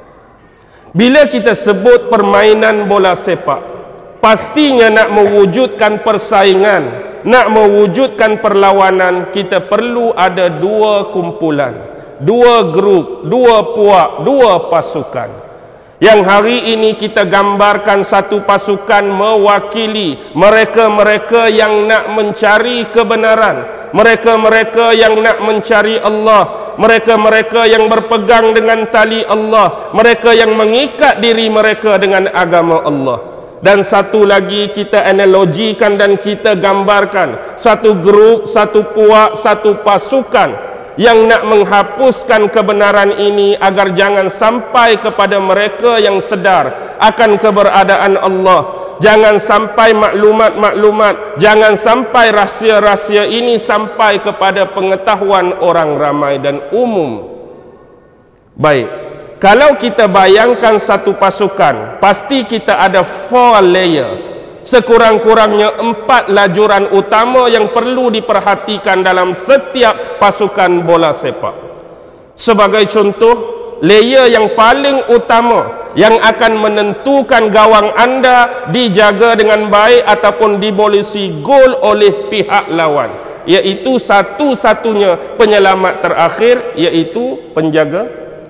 Bila kita sebut permainan bola sepak, pastinya nak mewujudkan persaingan, nak mewujudkan perlawanan, kita perlu ada dua kumpulan, dua grup, dua puak, dua pasukan. Yang hari ini kita gambarkan satu pasukan mewakili mereka-mereka yang nak mencari kebenaran, mereka-mereka yang nak mencari Allah, mereka-mereka yang berpegang dengan tali Allah, mereka yang mengikat diri mereka dengan agama Allah. Dan satu lagi kita analogikan dan kita gambarkan satu grup, satu puak, satu pasukan yang nak menghapuskan kebenaran ini agar jangan sampai kepada mereka yang sedar akan keberadaan Allah. Jangan sampai maklumat-maklumat, jangan sampai rahsia-rahsia ini sampai kepada pengetahuan orang ramai dan umum. Baik, kalau kita bayangkan satu pasukan, pasti kita ada four layer, sekurang-kurangnya empat lajuran utama yang perlu diperhatikan dalam setiap pasukan bola sepak. Sebagai contoh, layer yang paling utama yang akan menentukan gawang anda dijaga dengan baik ataupun dibolisi gol oleh pihak lawan, iaitu satu-satunya penyelamat terakhir, iaitu penjaga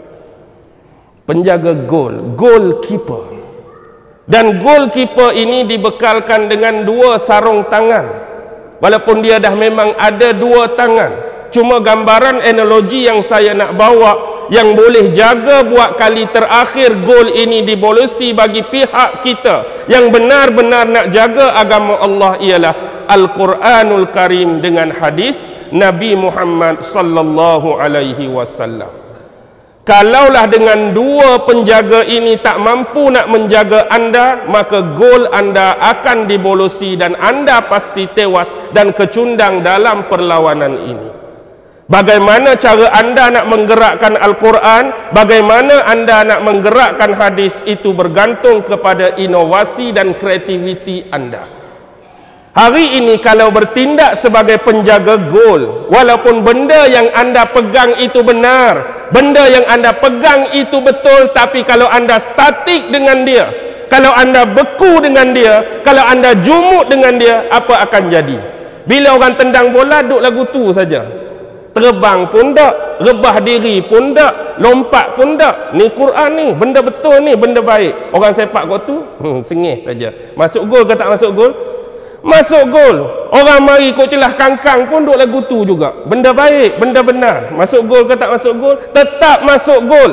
penjaga gol, goalkeeper. Dan goalkeeper ini dibekalkan dengan dua sarung tangan, walaupun dia dah memang ada dua tangan. Cuma gambaran analogi yang saya nak bawa, yang boleh jaga buat kali terakhir gol ini dibolisi bagi pihak kita yang benar-benar nak jaga agama Allah, ialah Al-Quranul Karim dengan hadis Nabi Muhammad sallallahu alaihi wasallam. Kalaulah dengan dua penjaga ini tak mampu nak menjaga anda, maka gol anda akan dibolosi dan anda pasti tewas dan kecundang dalam perlawanan ini. Bagaimana cara anda nak menggerakkan Al-Quran, bagaimana anda nak menggerakkan hadis, itu bergantung kepada inovasi dan kreativiti anda. Hari ini kalau bertindak sebagai penjaga gol, walaupun benda yang anda pegang itu benar, benda yang anda pegang itu betul, tapi kalau anda statik dengan dia, kalau anda beku dengan dia, kalau anda jumuk dengan dia, apa akan jadi? Bila orang tendang bola, duk lagu tu saja. Terbang pun tak, rebah diri pun tak, lompat pun tak. Ni Quran ni, benda betul ni, benda baik. Orang sepak kau tu, hmm, sengih saja. Masuk gol ke tak masuk gol? Masuk gol. Orang mari kau celah kangkang pun duk lagu tu juga. Benda baik, benda benar. Masuk gol ke tak masuk gol? Tetap masuk gol.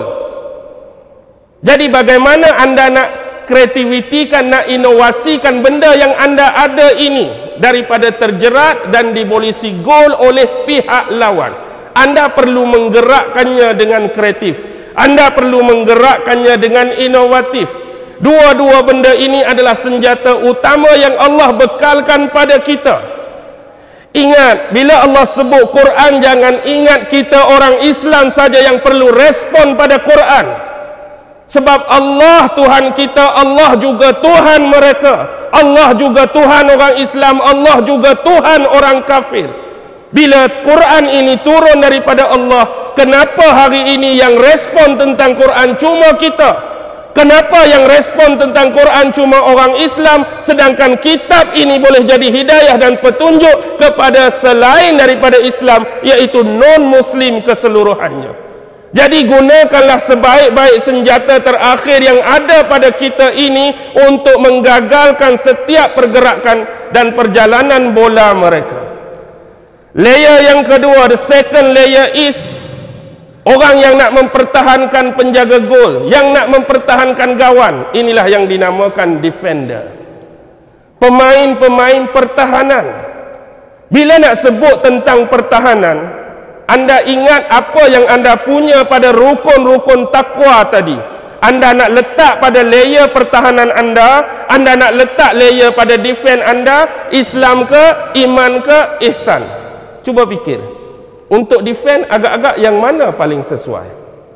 Jadi bagaimana anda nak kreativitikan, nak inovasikan benda yang anda ada ini daripada terjerat dan dibolisi gol oleh pihak lawan? Anda perlu menggerakkannya dengan kreatif. Anda perlu menggerakkannya dengan inovatif. Dua-dua benda ini adalah senjata utama yang Allah bekalkan pada kita. Ingat, bila Allah sebut Quran, jangan ingat kita orang Islam saja yang perlu respon pada Quran. Sebab Allah Tuhan kita, Allah juga Tuhan mereka. Allah juga Tuhan orang Islam, Allah juga Tuhan orang kafir. Bila Quran ini turun daripada Allah, kenapa hari ini yang respon tentang Quran cuma kita? Kenapa yang respon tentang Quran cuma orang Islam, sedangkan kitab ini boleh jadi hidayah dan petunjuk kepada selain daripada Islam, iaitu non-Muslim keseluruhannya? Jadi gunakanlah sebaik-baik senjata terakhir yang ada pada kita ini untuk menggagalkan setiap pergerakan dan perjalanan bola mereka. Layer yang kedua, the second layer is orang yang nak mempertahankan penjaga gol, yang nak mempertahankan gawan. Inilah yang dinamakan defender. Pemain-pemain pertahanan. Bila nak sebut tentang pertahanan, anda ingat apa yang anda punya pada rukun-rukun takwa tadi. Anda nak letak pada layer pertahanan anda, anda nak letak layer pada defend anda, Islam ke, iman ke, ihsan. Cuba fikir. Untuk defend, agak-agak yang mana paling sesuai?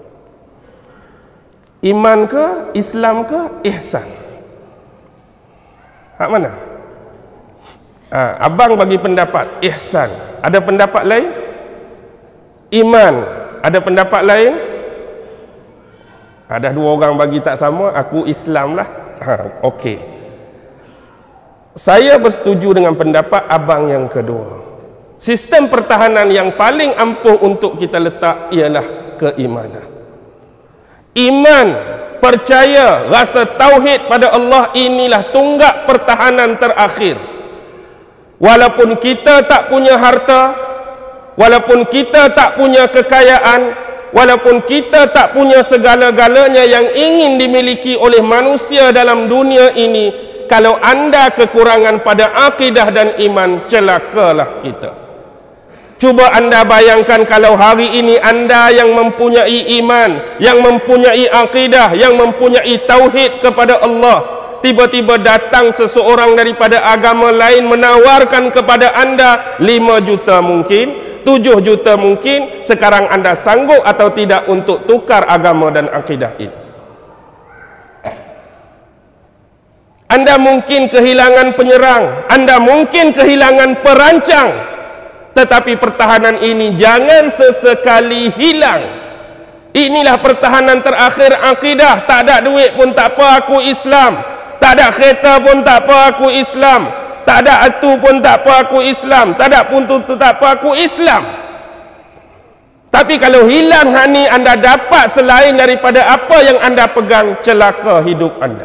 Iman ke, Islam ke, ihsan? Hak mana? Ha, abang bagi pendapat ihsan. Ada pendapat lain? Iman. Ada pendapat lain? Ada dua orang bagi tak sama, aku Islam lah. Ha, okey. Saya bersetuju dengan pendapat abang yang kedua. Sistem pertahanan yang paling ampuh untuk kita letak ialah keimanan. Iman percaya, rasa tauhid pada Allah, inilah tunggak pertahanan terakhir. Walaupun kita tak punya harta, walaupun kita tak punya kekayaan, walaupun kita tak punya segala-galanya yang ingin dimiliki oleh manusia dalam dunia ini, kalau anda kekurangan pada akidah dan iman, celakalah kita. Cuba anda bayangkan kalau hari ini anda yang mempunyai iman, yang mempunyai akidah, yang mempunyai tauhid kepada Allah, tiba-tiba datang seseorang daripada agama lain menawarkan kepada anda lima juta mungkin, tujuh juta mungkin, sekarang anda sanggup atau tidak untuk tukar agama dan akidah ini? Anda mungkin kehilangan penyerang, anda mungkin kehilangan perancang, tetapi pertahanan ini jangan sesekali hilang. Inilah pertahanan terakhir akidah. Tak ada duit pun tak apa, aku Islam. Tak ada kereta pun tak apa, aku Islam. Tak ada atu pun tak apa, aku Islam. Tak ada pun tu tak apa, aku Islam. Tapi kalau hilang hani anda dapat selain daripada apa yang anda pegang, celaka hidup anda.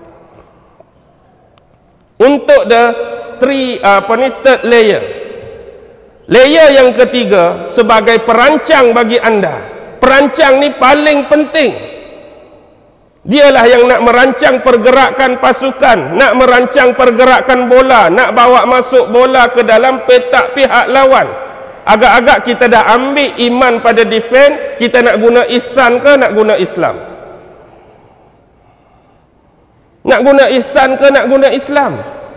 Untuk the three apa ni third layer, layer yang ketiga sebagai perancang bagi anda. Perancang ni paling penting. Dialah yang nak merancang pergerakan pasukan, nak merancang pergerakan bola, nak bawa masuk bola ke dalam petak pihak lawan. Agak-agak kita dah ambil iman pada defend, kita nak guna ihsan ke nak guna Islam? Nak guna ihsan ke nak guna Islam?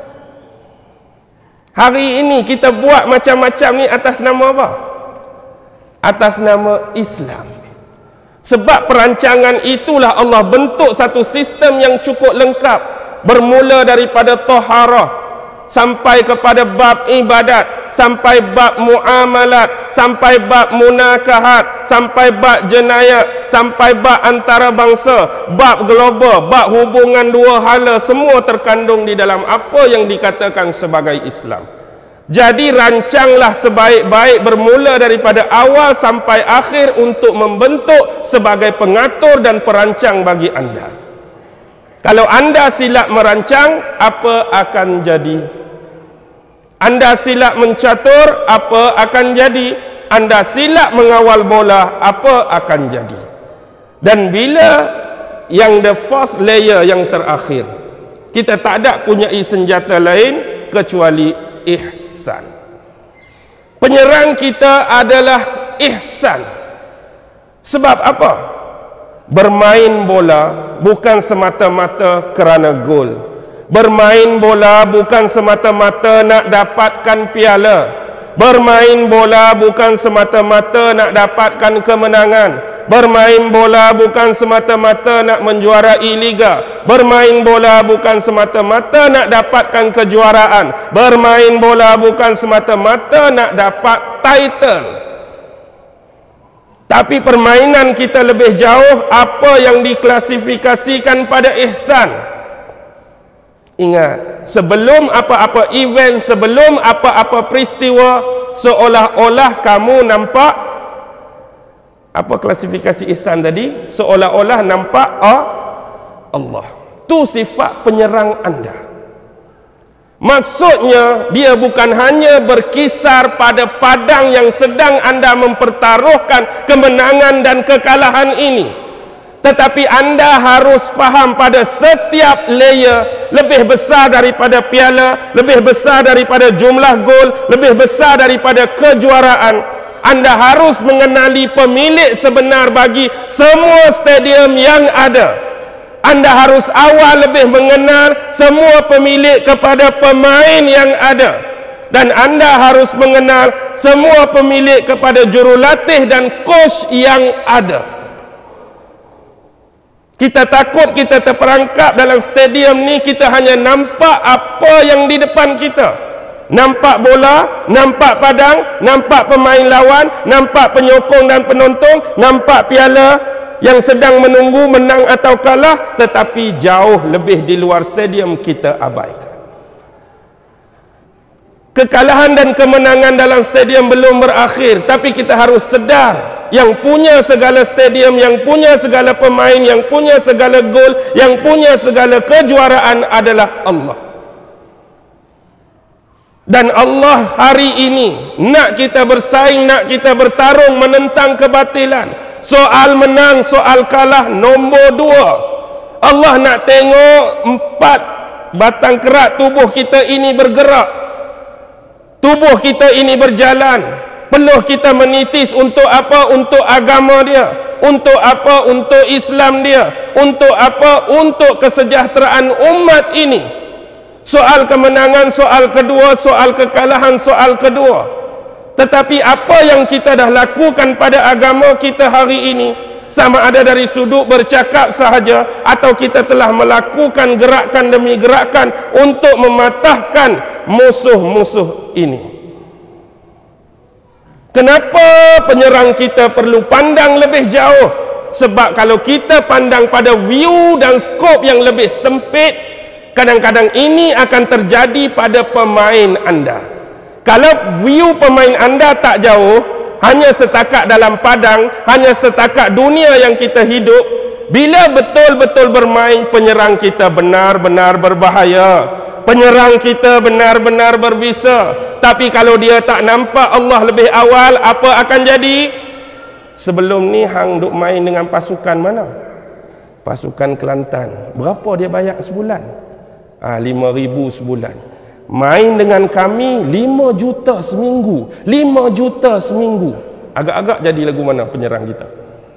Hari ini kita buat macam-macam ni atas nama apa? Atas nama Islam. Sebab perancangan itulah Allah bentuk satu sistem yang cukup lengkap, bermula daripada taharah sampai kepada bab ibadat, sampai bab muamalat, sampai bab munakahat, sampai bab jenayat, sampai bab antarabangsa, bab global, bab hubungan dua hala, semua terkandung di dalam apa yang dikatakan sebagai Islam. Jadi rancanglah sebaik-baik bermula daripada awal sampai akhir untuk membentuk sebagai pengatur dan perancang bagi anda. Kalau anda silap merancang, apa akan jadi? Anda silap mencatur, apa akan jadi? Anda silap mengawal bola, apa akan jadi? Dan bila yang the fourth layer yang terakhir, kita tak ada punyai senjata lain kecuali ihsan. Penyerang kita adalah ihsan. Sebab apa? Bermain bola bukan semata-mata kerana gol. Bermain bola bukan semata-mata nak dapatkan piala. Bermain bola bukan semata-mata nak dapatkan kemenangan. Bermain bola bukan semata-mata nak menjuarai liga. Bermain bola bukan semata-mata nak dapatkan kejuaraan. Bermain bola bukan semata-mata nak dapat title. Tapi permainan kita lebih jauh. Apa yang diklasifikasikan pada ihsan? Ingat, sebelum apa-apa event, sebelum apa-apa peristiwa, seolah-olah kamu nampak apa klasifikasi ihsan tadi? Seolah-olah nampak oh, Allah. Itu sifat penyerang anda. Maksudnya dia bukan hanya berkisar pada padang yang sedang anda mempertaruhkan kemenangan dan kekalahan ini, tetapi anda harus faham pada setiap layer lebih besar daripada piala, lebih besar daripada jumlah gol, lebih besar daripada kejuaraan. Anda harus mengenali pemilik sebenar bagi semua stadium yang ada. Anda harus awal lebih mengenal semua pemilik kepada pemain yang ada. Dan anda harus mengenal semua pemilik kepada jurulatih dan coach yang ada. Kita takut kita terperangkap dalam stadium ni, kita hanya nampak apa yang di depan kita. Nampak bola, nampak padang, nampak pemain lawan, nampak penyokong dan penonton, nampak piala yang sedang menunggu menang atau kalah, tetapi jauh lebih di luar stadium kita abaikan. Kekalahan dan kemenangan dalam stadium belum berakhir, tapi kita harus sedar yang punya segala stadium, yang punya segala pemain, yang punya segala gol, yang punya segala kejuaraan adalah Allah. Dan Allah hari ini nak kita bersaing, nak kita bertarung menentang kebatilan. Soal menang, soal kalah nombor dua. Allah nak tengok empat batang kerak tubuh kita ini bergerak, tubuh kita ini berjalan. Peluh kita menitis untuk apa? Untuk agama dia. Untuk apa? Untuk Islam dia. Untuk apa? Untuk kesejahteraan umat ini. Soal kemenangan, soal kedua, soal kekalahan, soal kedua. Tetapi apa yang kita dah lakukan pada agama kita hari ini, sama ada dari sudut bercakap sahaja atau kita telah melakukan gerakan demi gerakan untuk mematahkan musuh-musuh ini. Kenapa penyerang kita perlu pandang lebih jauh? Sebab kalau kita pandang pada view dan skop yang lebih sempit, kadang-kadang ini akan terjadi pada pemain anda. Kalau view pemain anda tak jauh, hanya setakat dalam padang, hanya setakat dunia yang kita hidup, bila betul-betul bermain, penyerang kita benar-benar berbahaya. Penyerang kita benar-benar berbisa. Tapi kalau dia tak nampak Allah lebih awal, apa akan jadi? Sebelum ni hang duk main dengan pasukan mana? Pasukan Kelantan. Berapa dia bayar sebulan? Ah, lima ribu sebulan. Main dengan kami lima juta seminggu. lima juta seminggu. Agak-agak jadi lagu mana penyerang kita?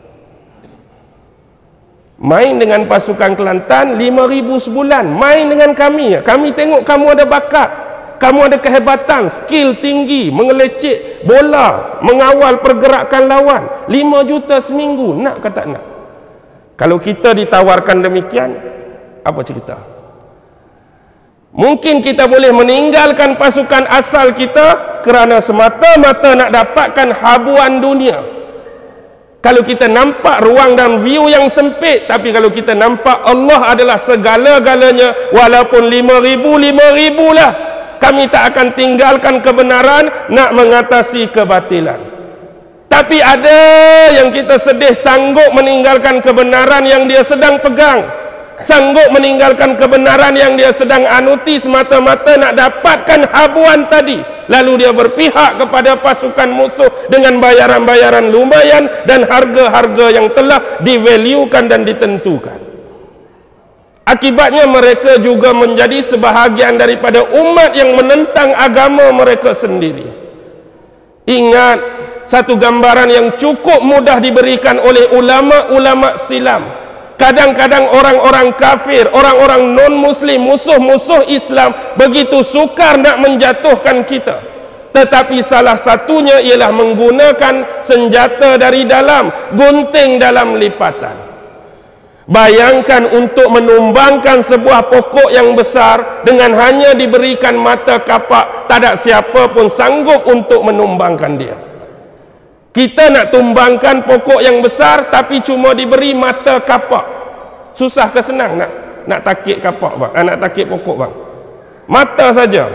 Main dengan pasukan Kelantan lima ribu sebulan. Main dengan kami. Kami tengok kamu ada bakat, kamu ada kehebatan, skill tinggi, mengelecek bola, mengawal pergerakan lawan. lima juta seminggu. Nak ke tak nak? Kalau kita ditawarkan demikian, apa cerita? Mungkin kita boleh meninggalkan pasukan asal kita kerana semata-mata nak dapatkan habuan dunia. Kalau kita nampak ruang dan view yang sempit, tapi kalau kita nampak Allah adalah segala-galanya, walaupun lima ribu, lima ribu lah, kami tak akan tinggalkan kebenaran nak mengatasi kebatilan. Tapi ada yang kita sedih sanggup meninggalkan kebenaran yang dia sedang pegang, sanggup meninggalkan kebenaran yang dia sedang anuti semata-mata nak dapatkan habuan tadi, lalu dia berpihak kepada pasukan musuh dengan bayaran-bayaran lumayan dan harga-harga yang telah divaluekan dan ditentukan. Akibatnya mereka juga menjadi sebahagian daripada umat yang menentang agama mereka sendiri. Ingat satu gambaran yang cukup mudah diberikan oleh ulama-ulama silam. Kadang-kadang orang-orang kafir, orang-orang non-muslim, musuh-musuh Islam begitu sukar nak menjatuhkan kita. Tetapi salah satunya ialah menggunakan senjata dari dalam, gunting dalam lipatan. Bayangkan untuk menumbangkan sebuah pokok yang besar dengan hanya diberikan mata kapak, tak ada siapa pun sanggup untuk menumbangkan dia. Kita nak tumbangkan pokok yang besar tapi cuma diberi mata kapak. Susah ke senang nak nak takik kapak bang? Nak takik pokok bang? Mata saja.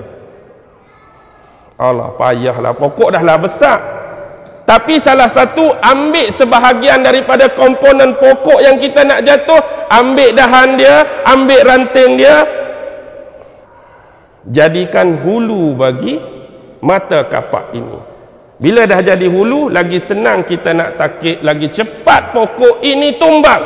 Allah, payahlah, pokok dah lah besar. Tapi salah satu ambil sebahagian daripada komponen pokok yang kita nak jatuh, ambil dahan dia, ambil ranting dia, jadikan hulu bagi mata kapak ini. Bila dah jadi hulu, lagi senang kita nak takik, lagi cepat pokok ini tumbang.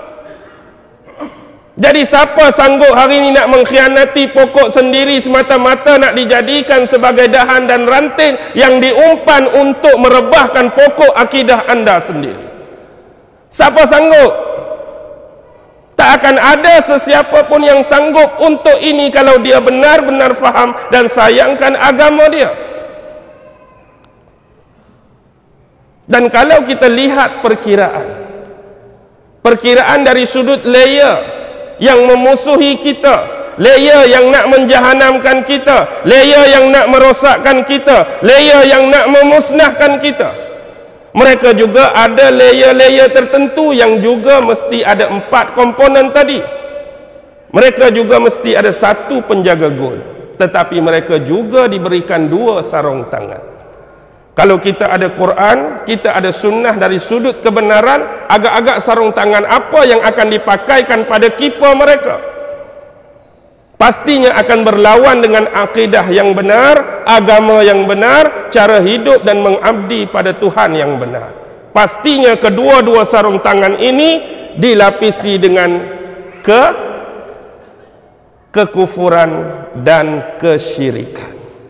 Jadi siapa sanggup hari ini nak mengkhianati pokok sendiri semata-mata nak dijadikan sebagai dahan dan ranting yang diumpan untuk merebahkan pokok akidah anda sendiri? Siapa sanggup? Tak akan ada sesiapa pun yang sanggup untuk ini kalau dia benar-benar faham dan sayangkan agama dia. Dan kalau kita lihat perkiraan, perkiraan dari sudut layer yang memusuhi kita, layer yang nak menjahanamkan kita, layer yang nak merosakkan kita, layer yang nak memusnahkan kita, mereka juga ada layer-layer tertentu yang juga mesti ada empat komponen tadi. Mereka juga mesti ada satu penjaga gol, tetapi mereka juga diberikan dua sarung tangan. Kalau kita ada Quran, kita ada sunnah dari sudut kebenaran, agak-agak sarung tangan apa yang akan dipakaikan pada kipa mereka, pastinya akan berlawan dengan akidah yang benar, agama yang benar, cara hidup dan mengabdi pada Tuhan yang benar. Pastinya kedua-dua sarung tangan ini dilapisi dengan ke kekufuran dan kesyirikan.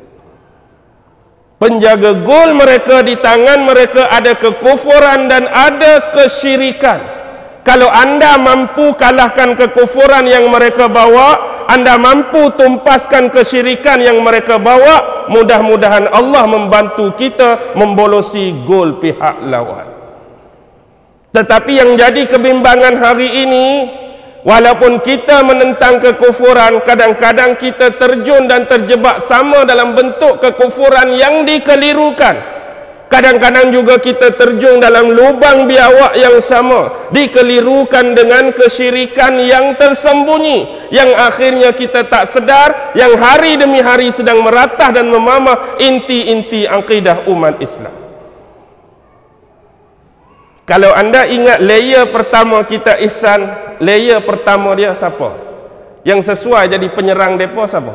Penjaga gol mereka di tangan mereka ada kekufuran dan ada kesyirikan. Kalau anda mampu kalahkan kekufuran yang mereka bawa, anda mampu tumpaskan kesyirikan yang mereka bawa, mudah-mudahan Allah membantu kita membolosi gol pihak lawan. Tetapi yang jadi kebimbangan hari ini, walaupun kita menentang kekufuran, kadang-kadang kita terjun dan terjebak sama dalam bentuk kekufuran yang dikelirukan. Kadang-kadang juga kita terjun dalam lubang biawak yang sama, dikelirukan dengan kesyirikan yang tersembunyi, yang akhirnya kita tak sedar, yang hari demi hari sedang meratah dan memamah inti-inti akidah umat Islam. Kalau anda ingat layer pertama kita ihsan, layer pertama dia siapa? Yang sesuai jadi penyerang depa siapa?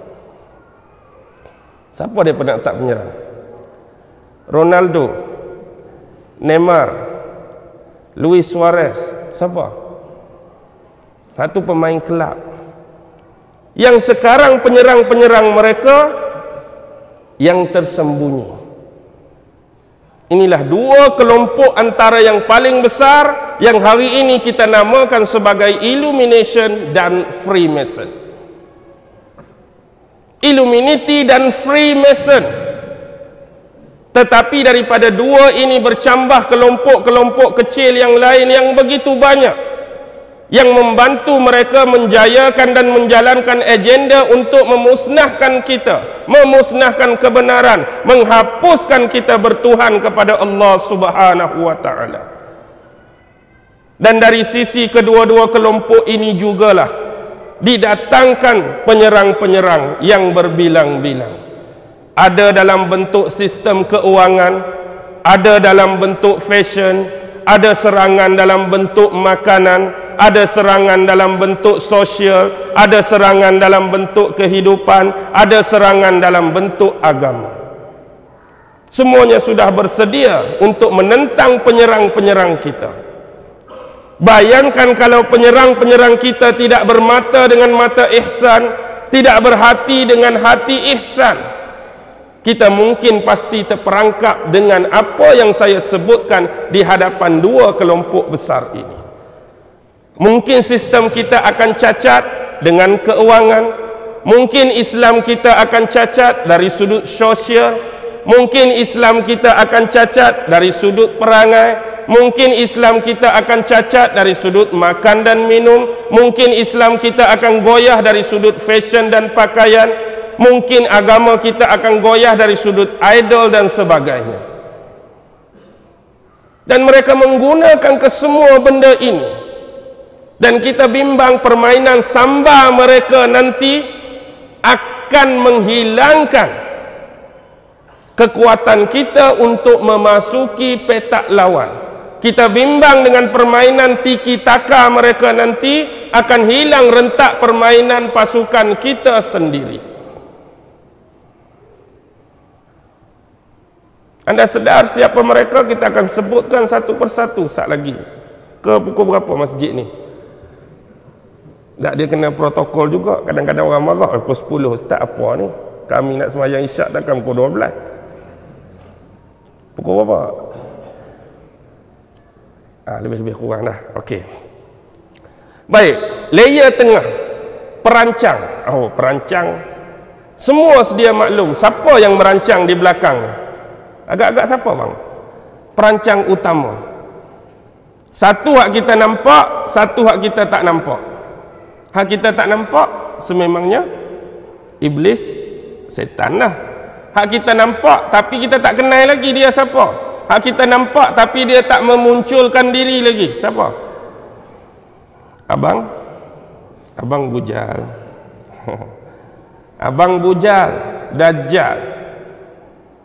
Siapa dia pernah tak penyerang? Ronaldo, Neymar, Luis Suarez, siapa? Satu pemain kelab. Yang sekarang penyerang-penyerang mereka yang tersembunyi. Inilah dua kelompok antara yang paling besar yang hari ini kita namakan sebagai Illumination dan Freemason. Illuminati dan Freemason. Tetapi daripada dua ini bercambah kelompok-kelompok kecil yang lain yang begitu banyak, yang membantu mereka menjayakan dan menjalankan agenda untuk memusnahkan kita, memusnahkan kebenaran, menghapuskan kita bertuhan kepada Allah Subhanahu wa taala. Dan dari sisi kedua-dua kelompok ini jugalah didatangkan penyerang-penyerang yang berbilang-bilang. Ada dalam bentuk sistem keuangan, ada dalam bentuk fashion, ada serangan dalam bentuk makanan, ada serangan dalam bentuk sosial, ada serangan dalam bentuk kehidupan, ada serangan dalam bentuk agama. Semuanya sudah bersedia untuk menentang penyerang-penyerang kita. Bayangkan kalau penyerang-penyerang kita tidak bermata dengan mata ihsan, tidak berhati dengan hati ihsan, kita mungkin pasti terperangkap dengan apa yang saya sebutkan di hadapan dua kelompok besar ini. Mungkin sistem kita akan cacat dengan keuangan, mungkin Islam kita akan cacat dari sudut sosial, mungkin Islam kita akan cacat dari sudut perangai, mungkin Islam kita akan cacat dari sudut makan dan minum, mungkin Islam kita akan goyah dari sudut fashion dan pakaian, mungkin agama kita akan goyah dari sudut idol dan sebagainya. Dan mereka menggunakan kesemua benda ini. Dan kita bimbang permainan samba mereka nanti akan menghilangkan kekuatan kita untuk memasuki petak lawan. Kita bimbang dengan permainan tiki taka mereka nanti akan hilang rentak permainan pasukan kita sendiri. Anda sedar siapa mereka? Kita akan sebutkan satu persatu saat lagi. Ke pukul berapa masjid ni? Tak, dia kena protokol juga. Kadang-kadang orang marah, pukul sepuluh, ustaz apa ni? Kami nak sembahyang isyak takkan pukul dua belas. Pukul berapa? Ah, lebih-lebih kurang dah. Okey. Baik, layer tengah. Perancang. Oh, perancang. Semua sedia maklum. Siapa yang merancang di belakang? Agak-agak siapa bang? Perancang utama. Satu hak kita nampak, satu hak kita tak nampak. Hak kita tak nampak sememangnya iblis, setan lah. Hak kita nampak tapi kita tak kenal lagi dia siapa. Hak kita nampak tapi dia tak memunculkan diri lagi. Siapa? Abang? Abang bujal. Abang bujal, Dajjal.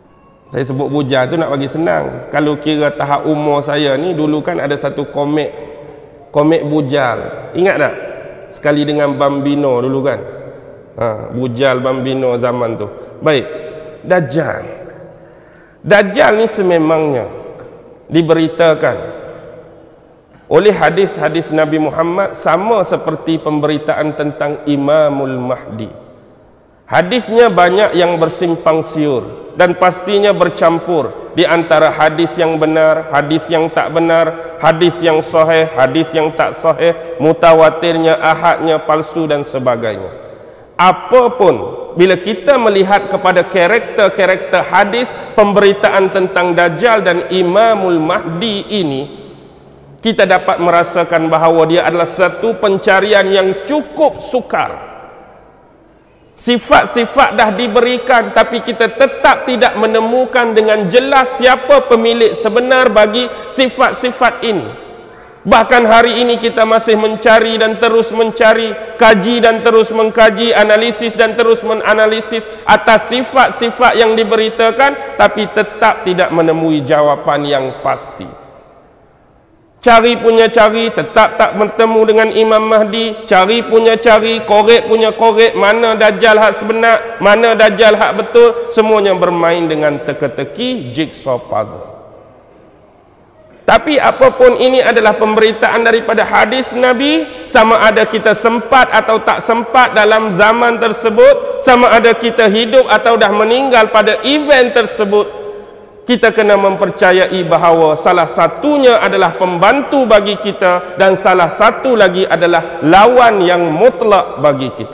Saya sebut bujal tu nak bagi senang. Kalau kira tahap umur saya ni, dulu kan ada satu komik, komik bujal. Ingat tak? Sekali dengan Bambino dulu kan. Ha, bujal Bambino zaman tu. Baik, Dajjal. Dajjal ni sememangnya diberitakan oleh hadis-hadis Nabi Muhammad sama seperti pemberitaan tentang Imamul Mahdi. Hadisnya banyak yang bersimpang siur dan pastinya bercampur di antara hadis yang benar, hadis yang tak benar, hadis yang sahih, hadis yang tak sahih, mutawatirnya, ahadnya, palsu dan sebagainya. Apapun, bila kita melihat kepada karakter-karakter hadis pemberitaan tentang Dajjal dan Imamul Mahdi ini, kita dapat merasakan bahawa dia adalah satu pencarian yang cukup sukar. Sifat-sifat dah diberikan, tapi kita tetap tidak menemukan dengan jelas siapa pemilik sebenar bagi sifat-sifat ini. Bahkan hari ini kita masih mencari dan terus mencari, kaji dan terus mengkaji, analisis dan terus menganalisis atas sifat-sifat yang diberitakan, tapi tetap tidak menemui jawapan yang pasti. Cari punya cari, tetap tak bertemu dengan Imam Mahdi. Cari punya cari, korek punya korek, mana Dajjal hak sebenar, mana Dajjal hak betul. Semuanya bermain dengan teka-teki jigsaw puzzle. Tapi apapun ini adalah pemberitaan daripada hadis Nabi, sama ada kita sempat atau tak sempat dalam zaman tersebut, sama ada kita hidup atau dah meninggal pada event tersebut, kita kena mempercayai bahawa salah satunya adalah pembantu bagi kita dan salah satu lagi adalah lawan yang mutlak bagi kita.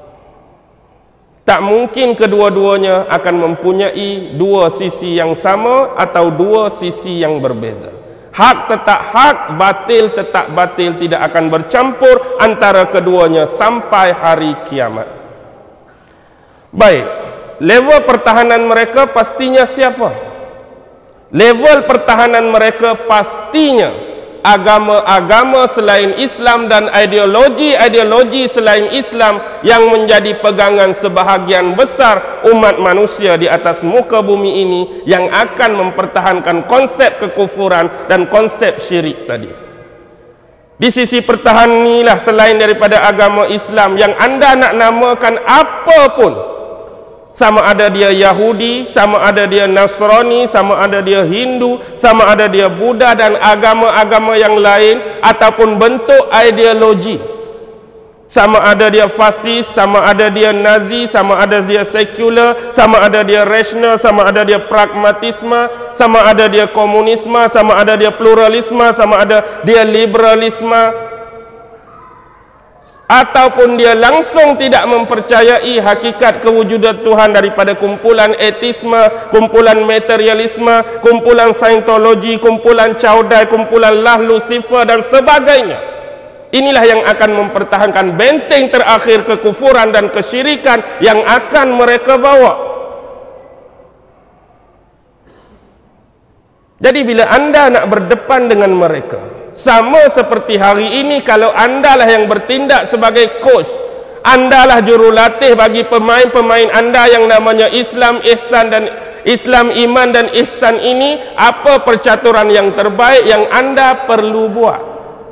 Tak mungkin kedua-duanya akan mempunyai dua sisi yang sama atau dua sisi yang berbeza. Hak tetap hak, batil tetap batil, tidak akan bercampur antara keduanya sampai hari kiamat. Baik, level pertahanan mereka pastinya siapa? Level pertahanan mereka pastinya agama-agama selain Islam dan ideologi-ideologi selain Islam yang menjadi pegangan sebahagian besar umat manusia di atas muka bumi ini, yang akan mempertahankan konsep kekufuran dan konsep syirik tadi. Di sisi pertahanan inilah, selain daripada agama Islam yang anda nak namakan apapun, sama ada dia Yahudi, sama ada dia Nasrani, sama ada dia Hindu, sama ada dia Buddha dan agama-agama yang lain, ataupun bentuk ideologi, sama ada dia fasis, sama ada dia Nazi, sama ada dia sekular, sama ada dia rasional, sama ada dia pragmatisme, sama ada dia komunisme, sama ada dia pluralisme, sama ada dia liberalisme, ataupun dia langsung tidak mempercayai hakikat kewujudan Tuhan daripada kumpulan etisme, kumpulan materialisme, kumpulan Scientology, kumpulan Caudai, kumpulan Lah Lucifer dan sebagainya. Inilah yang akan mempertahankan benteng terakhir kekufuran dan kesyirikan yang akan mereka bawa. Jadi bila anda nak berdepan dengan mereka, sama seperti hari ini, kalau anda lah yang bertindak sebagai coach, anda lah jurulatih bagi pemain-pemain anda yang namanya Islam, Ihsan dan Islam, Iman dan Ihsan ini, apa percaturan yang terbaik yang anda perlu buat?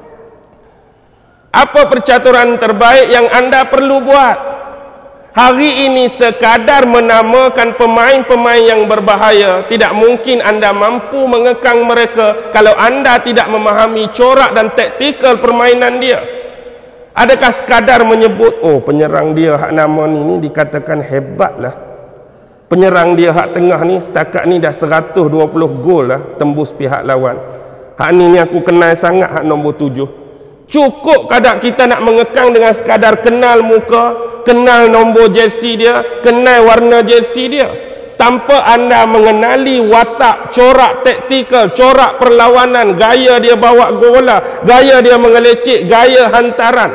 Apa percaturan terbaik yang anda perlu buat? Hari ini sekadar menamakan pemain-pemain yang berbahaya, tidak mungkin anda mampu mengekang mereka kalau anda tidak memahami corak dan taktikal permainan dia. Adakah sekadar menyebut, oh penyerang dia hak nama ni, ni dikatakan hebat lah, penyerang dia hak tengah ni setakat ni dah seratus dua puluh gol lah tembus pihak lawan, hak ni ni aku kenal sangat hak nombor tujuh. Cukup kadang kita nak mengekang dengan sekadar kenal muka, kenal nombor jersey dia, kenal warna jersey dia, tanpa anda mengenali watak, corak taktikal, corak perlawanan, gaya dia bawa bola, gaya dia mengelecek, gaya hantaran.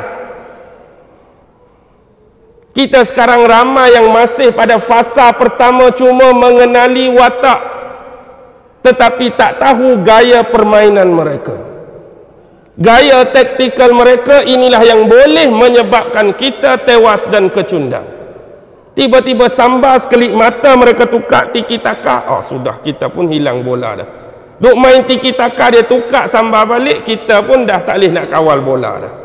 Kita sekarang ramai yang masih pada fasa pertama cuma mengenali watak, tetapi tak tahu gaya permainan mereka. Gaya taktikal mereka inilah yang boleh menyebabkan kita tewas dan kecundang. Tiba-tiba sambar sekelip mata mereka tukar tiki taka. Oh sudah, kita pun hilang bola dah. Duk main tiki taka, dia tukar sambar balik, kita pun dah tak boleh nak kawal bola dah.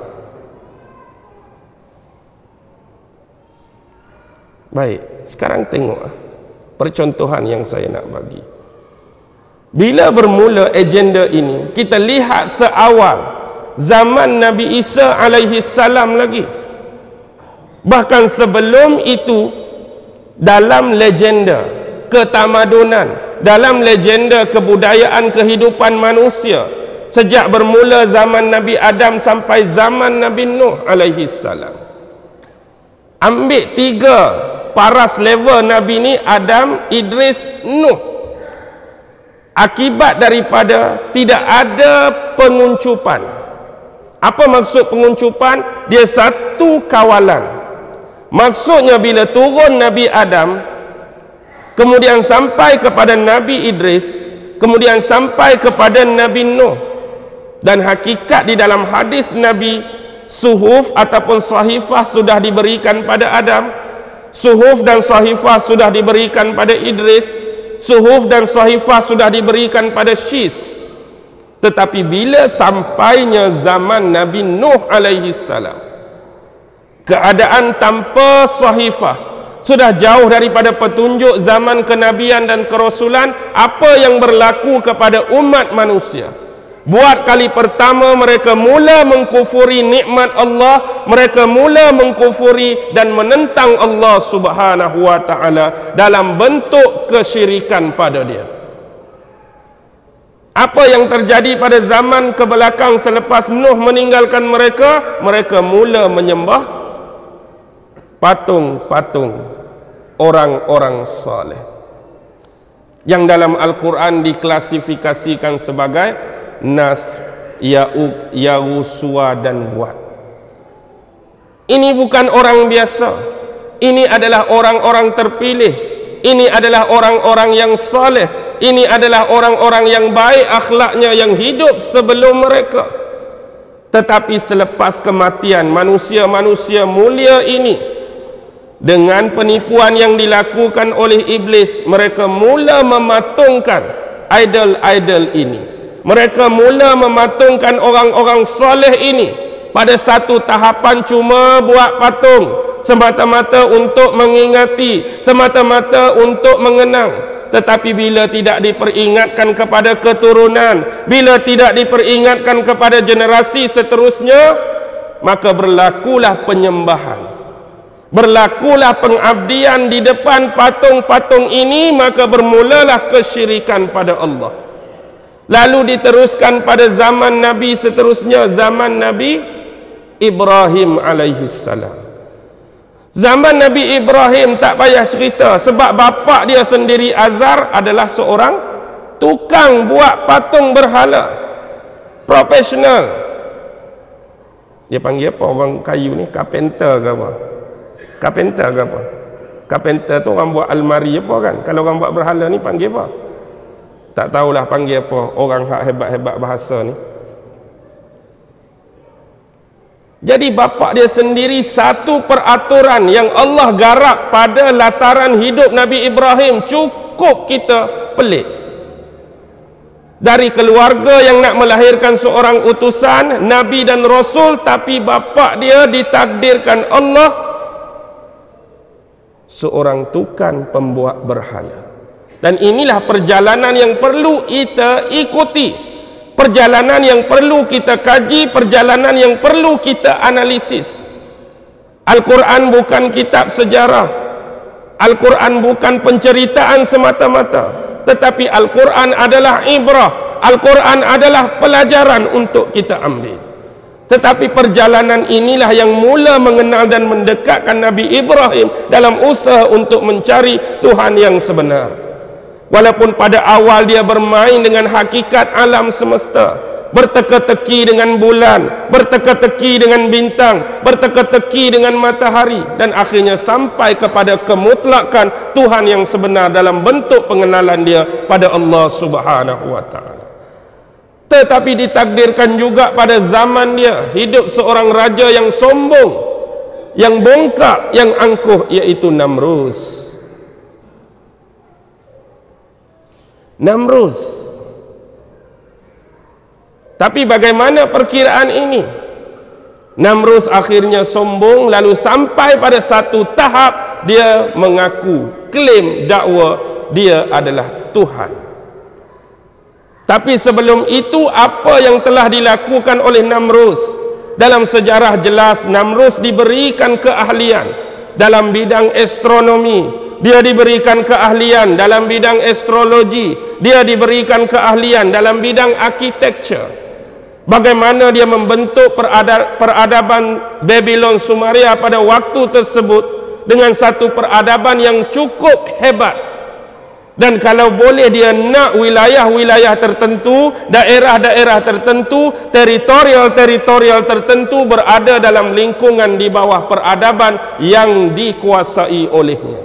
Baik, sekarang tengok percontohan yang saya nak bagi. Bila bermula agenda ini, kita lihat seawal zaman Nabi Isa alaihi salam lagi. Bahkan sebelum itu, dalam legenda ketamadunan, dalam legenda kebudayaan kehidupan manusia, sejak bermula zaman Nabi Adam sampai zaman Nabi Nuh alaihi salam, ambil tiga paras level Nabi ni, Adam, Idris, Nuh. Akibat daripada tidak ada penguncupan. Apa maksud penguncupan? Dia satu kawalan. Maksudnya bila turun Nabi Adam, kemudian sampai kepada Nabi Idris, kemudian sampai kepada Nabi Nuh. Dan hakikat di dalam hadis Nabi, suhuf ataupun sahifah sudah diberikan pada Adam, suhuf dan sahifah sudah diberikan pada Idris, suhuf dan sahifah sudah diberikan pada Syis. Tetapi bila sampainya zaman Nabi Nuh alaihi salam, keadaan tanpa sahifah, sudah jauh daripada petunjuk zaman kenabian dan kerasulan. Apa yang berlaku kepada umat manusia? Buat kali pertama mereka mula mengkufuri nikmat Allah, mereka mula mengkufuri dan menentang Allah Subhanahu wa taala dalam bentuk kesyirikan pada dia. Apa yang terjadi pada zaman kebelakang selepas Nuh meninggalkan mereka? Mereka mula menyembah patung-patung orang-orang saleh yang dalam Al-Quran diklasifikasikan sebagai Nas, Ya'uq, Ya'uswa dan Wat. Ini bukan orang biasa, ini adalah orang-orang terpilih, ini adalah orang-orang yang saleh, ini adalah orang-orang yang baik akhlaknya, yang hidup sebelum mereka. Tetapi selepas kematian manusia-manusia mulia ini, dengan penipuan yang dilakukan oleh iblis, mereka mula mematungkan idol-idol ini. Mereka mula mematungkan orang-orang soleh ini pada satu tahapan cuma buat patung, semata-mata untuk mengingati, semata-mata untuk mengenang. Tetapi bila tidak diperingatkan kepada keturunan, bila tidak diperingatkan kepada generasi seterusnya, maka berlakulah penyembahan, berlakulah pengabdian di depan patung-patung ini, maka bermulalah kesyirikan pada Allah. Lalu diteruskan pada zaman Nabi seterusnya, zaman Nabi Ibrahim alaihi salam. Zaman Nabi Ibrahim tak payah cerita, sebab bapa dia sendiri Azar adalah seorang tukang buat patung berhala, profesional. Dia panggil apa orang kayu ni? Carpenter ke apa? Carpenter ke apa? Carpenter tu orang buat almari apa kan? Kalau orang buat berhala ni panggil apa? Tak tahulah panggil apa, orang hak hebat-hebat bahasa ni. Jadi bapa dia sendiri satu peraturan yang Allah garap pada lataran hidup Nabi Ibrahim cukup kita pelik. Dari keluarga yang nak melahirkan seorang utusan, Nabi dan Rasul, tapi bapa dia ditakdirkan Allah seorang tukang pembuat berhala. Dan inilah perjalanan yang perlu kita ikuti, perjalanan yang perlu kita kaji, perjalanan yang perlu kita analisis. Al-Quran bukan kitab sejarah, Al-Quran bukan penceritaan semata-mata, tetapi Al-Quran adalah ibrah, Al-Quran adalah pelajaran untuk kita ambil. Tetapi perjalanan inilah yang mula mengenal dan mendekatkan Nabi Ibrahim dalam usaha untuk mencari Tuhan yang sebenar. Walaupun pada awal dia bermain dengan hakikat alam semesta, berteka-teki dengan bulan, berteka-teki dengan bintang, berteka-teki dengan matahari, dan akhirnya sampai kepada kemutlakan Tuhan yang sebenar dalam bentuk pengenalan dia pada Allah Subhanahu wa taala. Tetapi ditakdirkan juga pada zaman dia hidup seorang raja yang sombong, yang bongkak, yang angkuh, iaitu Namrus. Namrus. Tapi bagaimana perkiraan ini? Namrus akhirnya sombong, lalu sampai pada satu tahap dia mengaku, klaim dakwa dia adalah Tuhan. Tapi sebelum itu, apa yang telah dilakukan oleh Namrus? Dalam sejarah jelas, Namrus diberikan keahlian dalam bidang astronomi, dia diberikan keahlian dalam bidang astrologi, dia diberikan keahlian dalam bidang architecture. Bagaimana dia membentuk peradaban Babylon Sumeria pada waktu tersebut dengan satu peradaban yang cukup hebat. Dan kalau boleh dia nak wilayah-wilayah tertentu, daerah-daerah tertentu, teritorial-teritorial tertentu berada dalam lingkungan di bawah peradaban yang dikuasai olehnya.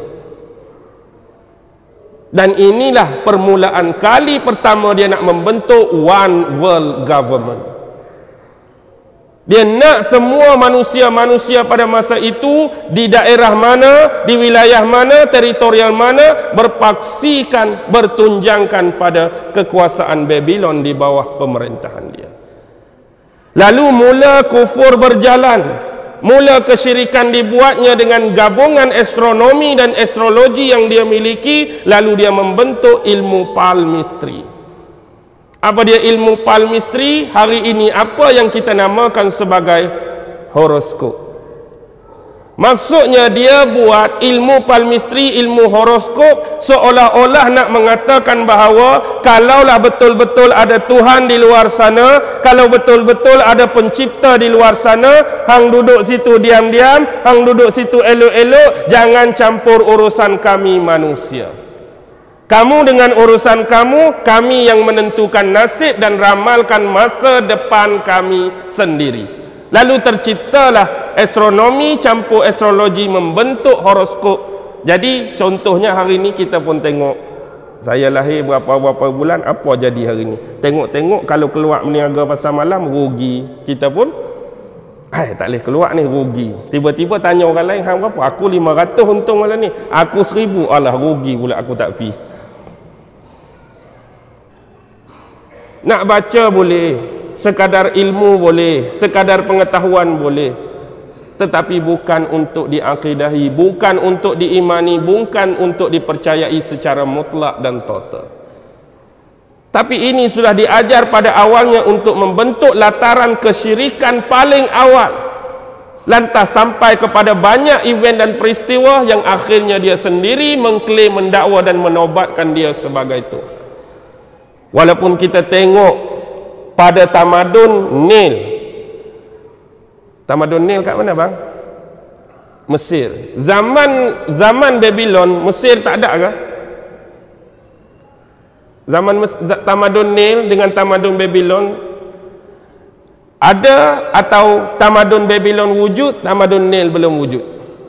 Dan inilah permulaan kali pertama dia nak membentuk one world government. Dia nak semua manusia-manusia pada masa itu di daerah mana, di wilayah mana, teritorial mana berpaksikan, bertunjangkan pada kekuasaan Babylon di bawah pemerintahan dia. Lalu mula kufur berjalan, mula kesyirikan dibuatnya dengan gabungan astronomi dan astrologi yang dia miliki, lalu dia membentuk ilmu palmistry. Apa dia ilmu palmistry? Hari ini apa yang kita namakan sebagai horoskop. Maksudnya dia buat ilmu palmistry, ilmu horoskop seolah-olah nak mengatakan bahawa kalaulah betul-betul ada Tuhan di luar sana, kalau betul-betul ada pencipta di luar sana, hang duduk situ diam-diam, hang duduk situ elok-elok, jangan campur urusan kami manusia. Kamu dengan urusan kamu, kami yang menentukan nasib dan ramalkan masa depan kami sendiri. Lalu terciptalah astronomi campur astrologi membentuk horoskop. Jadi contohnya hari ini kita pun tengok, saya lahir berapa-berapa bulan, apa jadi hari ini. Tengok-tengok kalau keluar meniaga pasar malam, rugi. Kita pun, eh tak boleh keluar ni, rugi. Tiba-tiba tanya orang lain, hang berapa? Aku lima ratus untung malam ni. Aku seribu, alah rugi pula aku tak pi. Nak baca boleh, sekadar ilmu boleh, sekadar pengetahuan boleh, tetapi bukan untuk diakidahi, bukan untuk diimani, bukan untuk dipercayai secara mutlak dan total. Tapi ini sudah diajar pada awalnya untuk membentuk lataran kesyirikan paling awal, lantas sampai kepada banyak event dan peristiwa yang akhirnya dia sendiri mengklaim, mendakwa dan menobatkan dia sebagai Tuhan. Walaupun kita tengok pada tamadun Nil. Tamadun Nil kat mana bang? Mesir. Zaman zaman Babylon, Mesir tak ada ke? Zaman tamadun Nil dengan tamadun Babylon ada, atau tamadun Babylon wujud, tamadun Nil belum wujud?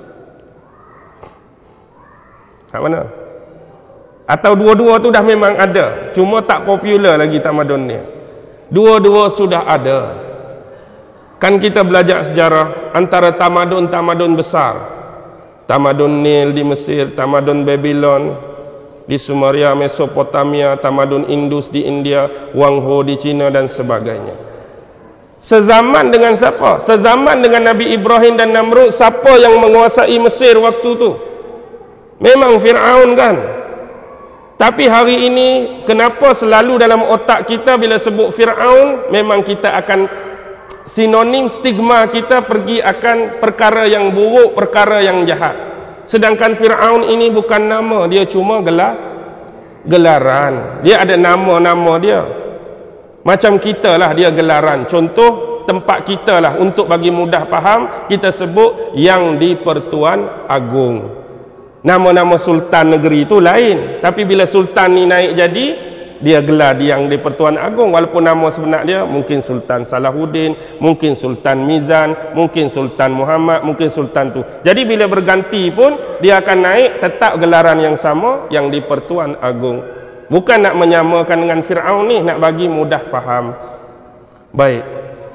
Kat mana? Atau dua-dua tu dah memang ada, cuma tak popular lagi tamadun ni. Dua-dua sudah ada. Kan kita belajar sejarah antara tamadun-tamadun besar. Tamadun Nil di Mesir, tamadun Babylon di Sumeria, Mesopotamia, tamadun Indus di India, Wang Ho di China dan sebagainya. Sezaman dengan siapa? Sezaman dengan Nabi Ibrahim dan Namrud. Siapa yang menguasai Mesir waktu tu? Memang Fir'aun kan? Tapi hari ini kenapa selalu dalam otak kita bila sebut Fir'aun, memang kita akan sinonim, stigma kita pergi akan perkara yang buruk, perkara yang jahat. Sedangkan Fir'aun ini bukan nama, dia cuma gelar, gelaran. Dia ada nama-nama dia. Macam kita lah dia gelaran. Contoh tempat kita lah, untuk bagi mudah faham, kita sebut Yang di-Pertuan Agong. Nama-nama sultan negeri itu lain, tapi bila sultan ni naik jadi, dia gelar Yang di-Pertuan Agong. Walaupun nama sebenar dia mungkin Sultan Salahuddin, mungkin Sultan Mizan, mungkin Sultan Muhammad, mungkin Sultan tu. Jadi bila berganti pun dia akan naik tetap gelaran yang sama, Yang di-Pertuan Agong. Bukan nak menyamakan dengan Fir'aun ni, nak bagi mudah faham. Baik,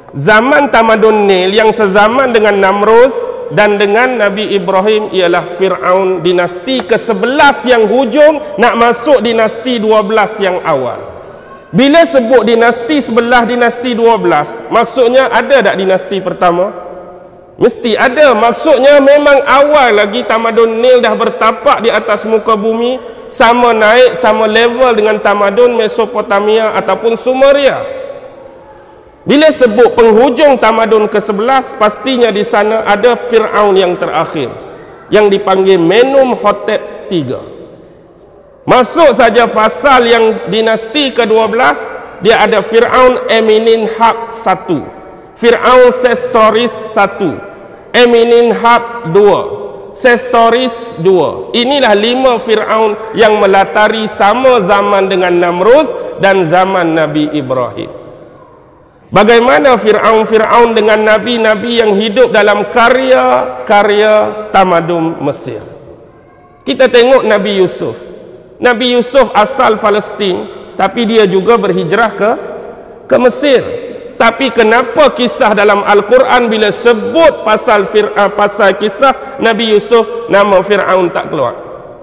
Zaman tamadun Nil yang sezaman dengan Namrus dan dengan Nabi Ibrahim ialah Fir'aun dinasti ke sebelas yang hujung nak masuk dinasti dua belas yang awal. Bila sebut dinasti sebelah, dinasti dua belas, maksudnya ada tak dinasti pertama? Mesti ada. Maksudnya memang awal lagi tamadun Nil dah bertapak di atas muka bumi, sama naik, sama level dengan tamadun Mesopotamia ataupun Sumeria. Bila sebut penghujung tamadun ke sebelas, pastinya di sana ada Fir'aun yang terakhir yang dipanggil Menumhotep tiga. Masuk saja fasal yang dinasti ke dua belas, dia ada Fir'aun Amenemhat satu, Fir'aun Sesostris satu, Amenemhat dua, Sesostris dua. Inilah lima Fir'aun yang melatari sama zaman dengan Namrus dan zaman Nabi Ibrahim. Bagaimana Fir'aun-Fir'aun dengan Nabi-Nabi yang hidup dalam karya-karya tamadun Mesir. Kita tengok Nabi Yusuf. Nabi Yusuf asal Palestin, tapi dia juga berhijrah ke ke Mesir. Tapi kenapa kisah dalam Al-Quran bila sebut pasal Fir'aun, pasal kisah Nabi Yusuf, nama Fir'aun tak keluar?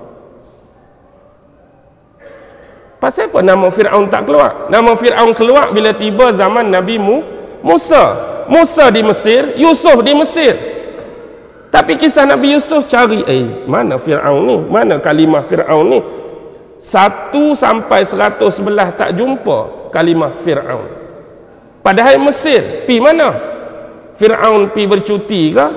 Pasal apa nama Fir'aun tak keluar? Nama Fir'aun keluar bila tiba zaman Nabi Musa. Musa di Mesir, Yusuf di Mesir. Tapi kisah Nabi Yusuf cari, eh mana Fir'aun ni? Mana kalimah Fir'aun ni? Satu sampai seratus sebelah tak jumpa kalimah Fir'aun. Padahal Mesir, pi mana? Fir'aun pi bercuti ke?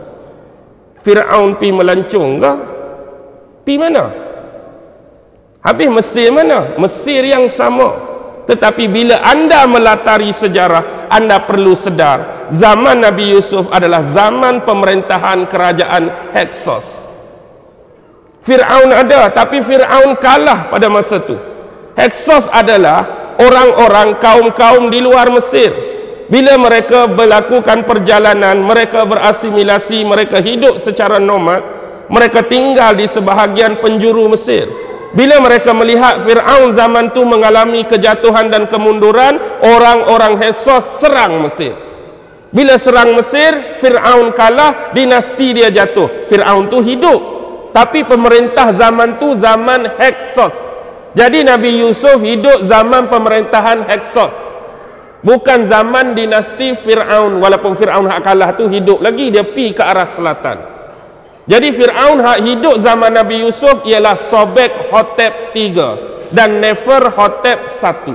Fir'aun pi melancong ke? Pi mana? Habis Mesir mana? Mesir yang sama. Tetapi bila anda melatari sejarah, anda perlu sedar zaman Nabi Yusuf adalah zaman pemerintahan kerajaan Hyksos. Fir'aun ada, tapi Fir'aun kalah pada masa itu. Hyksos adalah orang-orang kaum-kaum di luar Mesir. Bila mereka melakukan perjalanan, mereka berasimilasi, mereka hidup secara nomad, mereka tinggal di sebahagian penjuru Mesir. Bila mereka melihat Fir'aun zaman tu mengalami kejatuhan dan kemunduran, orang-orang Hyksos serang Mesir. Bila serang Mesir, Fir'aun kalah, dinasti dia jatuh. Fir'aun tu hidup, tapi pemerintah zaman tu zaman Hyksos. Jadi Nabi Yusuf hidup zaman pemerintahan Hyksos, bukan zaman dinasti Fir'aun. Walaupun Fir'aun hak kalah tu hidup lagi, dia pi ke arah selatan. Jadi Fir'aun hak hidup zaman Nabi Yusuf ialah Sobek Hotep tiga dan Nefer Hotep satu.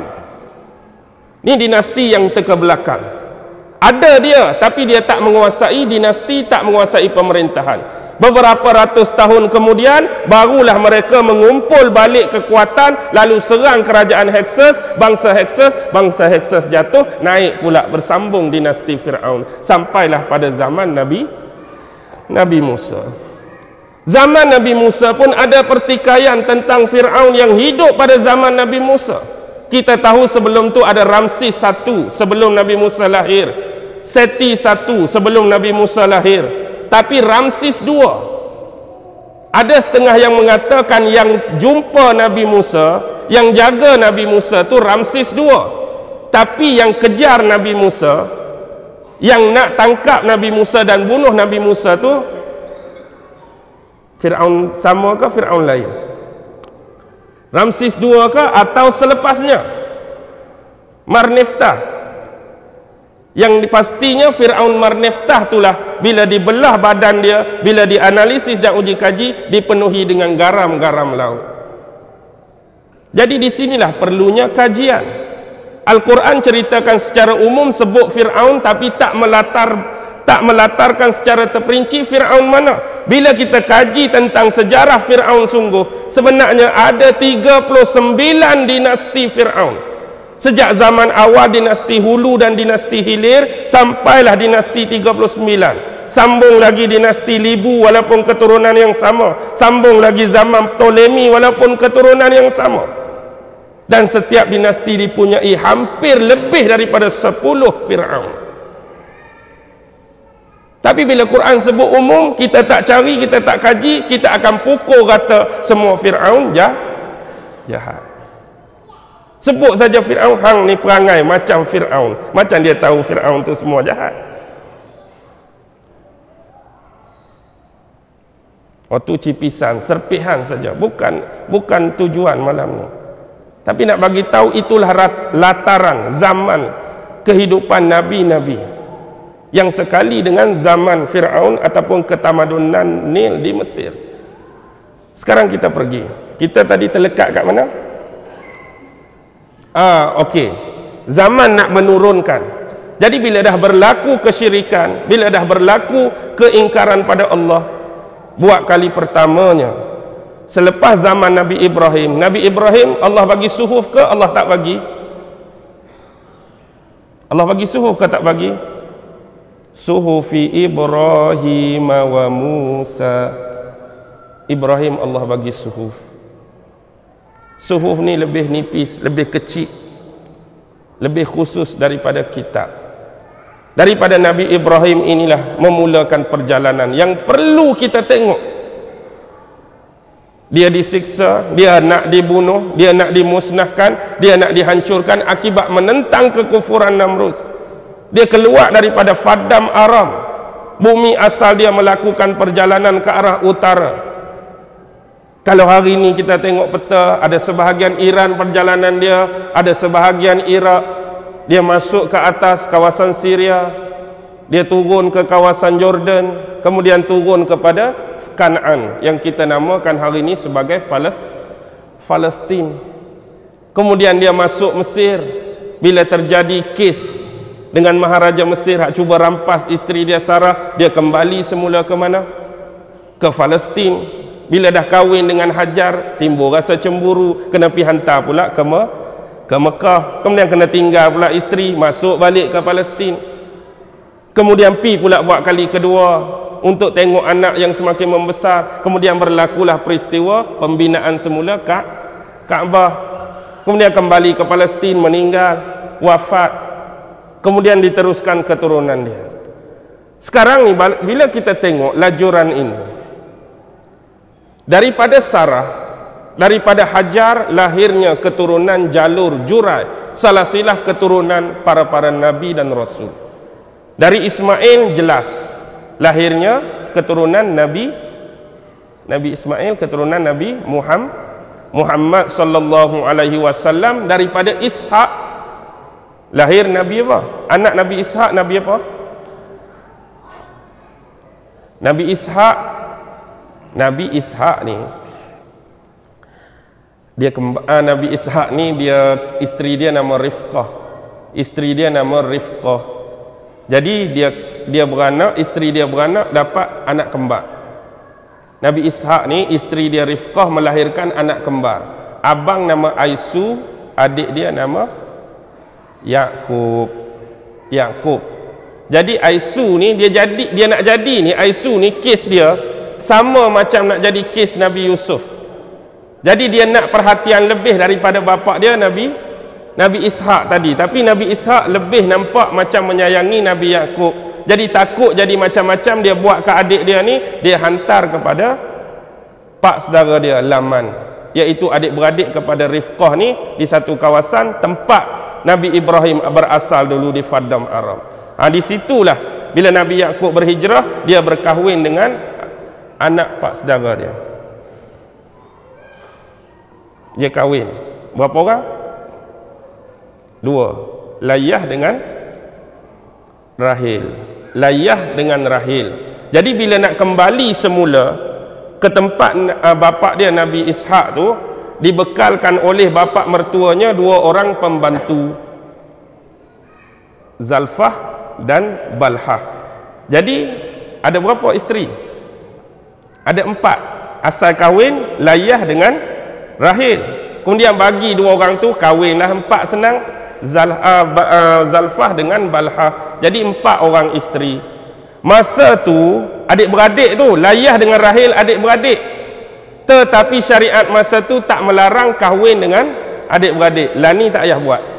Ini dinasti yang terkebelakang. Ada dia, tapi dia tak menguasai dinasti, tak menguasai pemerintahan. Beberapa ratus tahun kemudian, barulah mereka mengumpul balik kekuatan, lalu serang kerajaan Hyksos, bangsa Hyksos, bangsa Hyksos jatuh, naik pula bersambung dinasti Fir'aun. Sampailah pada zaman Nabi Nabi Musa. Zaman Nabi Musa pun ada pertikaian tentang Fir'aun yang hidup pada zaman Nabi Musa. Kita tahu sebelum tu ada Ramses satu sebelum Nabi Musa lahir, Seti satu sebelum Nabi Musa lahir. Tapi Ramses dua, ada setengah yang mengatakan yang jumpa Nabi Musa, yang jaga Nabi Musa tu Ramses dua. Tapi yang kejar Nabi Musa, yang nak tangkap Nabi Musa dan bunuh Nabi Musa tu Fir'aun sama ke Fir'aun lain? Ramses dua ke atau selepasnya? Marneftah. Yang pastinya Fir'aun Marneftah itulah bila dibelah badan dia, bila dianalisis dan uji kaji, dipenuhi dengan garam-garam laut. Jadi di sinilah perlunya kajian. Al-Quran ceritakan secara umum sebut Fir'aun, tapi tak melatar tak melatarkan secara terperinci Fir'aun mana. Bila kita kaji tentang sejarah Fir'aun sungguh, sebenarnya ada tiga puluh sembilan dinasti Fir'aun. Sejak zaman awal dinasti Hulu dan dinasti Hilir, sampailah dinasti tiga puluh sembilan. Sambung lagi dinasti Libu walaupun keturunan yang sama. Sambung lagi zaman Ptolemy walaupun keturunan yang sama. Dan setiap dinasti dipunyai hampir lebih daripada sepuluh Fir'aun. Tapi bila Quran sebut umum, kita tak cari, kita tak kaji, kita akan pukul rata semua Fir'aun jah, jahat. Sebut saja Fir'aun, hang ni perangai macam Fir'aun. Macam dia tahu Fir'aun tu semua jahat. Oh tu cipisan, serpihan saja. Bukan bukan tujuan malam ni. Tapi nak bagi tahu itulah lataran zaman kehidupan nabi-nabi yang sekali dengan zaman Fir'aun ataupun ketamadunan Nil di Mesir. Sekarang kita pergi. Kita tadi terlekat kat mana? Ah, okey. Zaman nak menurunkan. Jadi bila dah berlaku kesyirikan, bila dah berlaku keingkaran pada Allah, buat kali pertamanya selepas zaman Nabi Ibrahim. Nabi Ibrahim Allah bagi suhuf ke Allah tak bagi? Allah bagi suhuf ke tak bagi? Suhufi Ibrahim wa Musa. Ibrahim Allah bagi suhuf. Suhuf ni lebih nipis, lebih kecil, lebih khusus daripada kitab. Daripada Nabi Ibrahim inilah memulakan perjalanan yang perlu kita tengok. Dia disiksa, dia nak dibunuh, dia nak dimusnahkan, dia nak dihancurkan akibat menentang kekufuran Namrud. Dia keluar daripada Faddam Aram, bumi asal dia, melakukan perjalanan ke arah utara. Kalau hari ini kita tengok peta, ada sebahagian Iran perjalanan dia, ada sebahagian Iraq, dia masuk ke atas kawasan Syria, dia turun ke kawasan Jordan, kemudian turun kepada Kanaan yang kita namakan hari ini sebagai Palestin. Kemudian dia masuk Mesir bila terjadi kes dengan Maharaja Mesir hak cuba rampas isteri dia Sarah. Dia kembali semula ke mana? Ke Palestin. Bila dah kahwin dengan Hajar, timbul rasa cemburu, kena pi hantar pula ke Me ke Mekah. Kemudian kena tinggal pula isteri, masuk balik ke Palestin. Kemudian pi pula buat kali kedua untuk tengok anak yang semakin membesar. Kemudian berlakulah peristiwa pembinaan semula Ka Kaabah. Kemudian kembali ke Palestin, meninggal, wafat. Kemudian diteruskan keturunan dia. Sekarang ni bila kita tengok lajuran ini, daripada Sarah, daripada Hajar lahirnya keturunan jalur Jurai, salasilah keturunan para-para nabi dan rasul. Dari Ismail jelas lahirnya keturunan Nabi Nabi Ismail, keturunan Nabi Muhammad Muhammad sallallahu alaihi wasallam. Daripada Ishak lahir Nabi apa? Anak Nabi Ishak Nabi apa? Nabi Ishak Nabi Ishak ni dia uh, Nabi Ishak ni dia isteri dia nama Rifqah. Isteri dia nama Rifqah. Jadi dia dia beranak, isteri dia beranak, dapat anak kembar. Nabi Ishak ni isteri dia Rifqah melahirkan anak kembar. Abang nama Aisu, adik dia nama Yakub. Yakub. Jadi Aisu ni dia jadi dia nak jadi ni Aisu ni kes dia sama macam nak jadi kes Nabi Yusuf. Jadi dia nak perhatian lebih daripada bapa dia Nabi Nabi Ishak tadi. Tapi Nabi Ishak lebih nampak macam menyayangi Nabi Yakub. Jadi takut jadi macam-macam dia buat ke adik dia ni, dia hantar kepada pak saudara dia Laman, iaitu adik-beradik kepada Rifqah ni di satu kawasan tempat Nabi Ibrahim berasal dulu di Faddam Aram. Ha, di situlah bila Nabi Yakub berhijrah, dia berkahwin dengan anak pak saudara dia. Dia kahwin berapa orang? Dua. Layah dengan Rahil. Layah dengan Rahil. Jadi bila nak kembali semula ke tempat uh, bapa dia Nabi Ishak tu, dibekalkan oleh bapa mertuanya dua orang pembantu, Zalfah dan Balhah. Jadi ada berapa isteri? Ada empat. Asal kahwin Layah dengan Rahil. Kemudian bagi dua orang tu kahwinlah empat, senang. Zal, uh, uh, Zalfah dengan Balhah. Jadi empat orang isteri. Masa tu adik-beradik tu, Layah dengan Rahil adik-beradik. Tetapi syariat masa tu tak melarang kahwin dengan adik-beradik. Lani tak payah buat.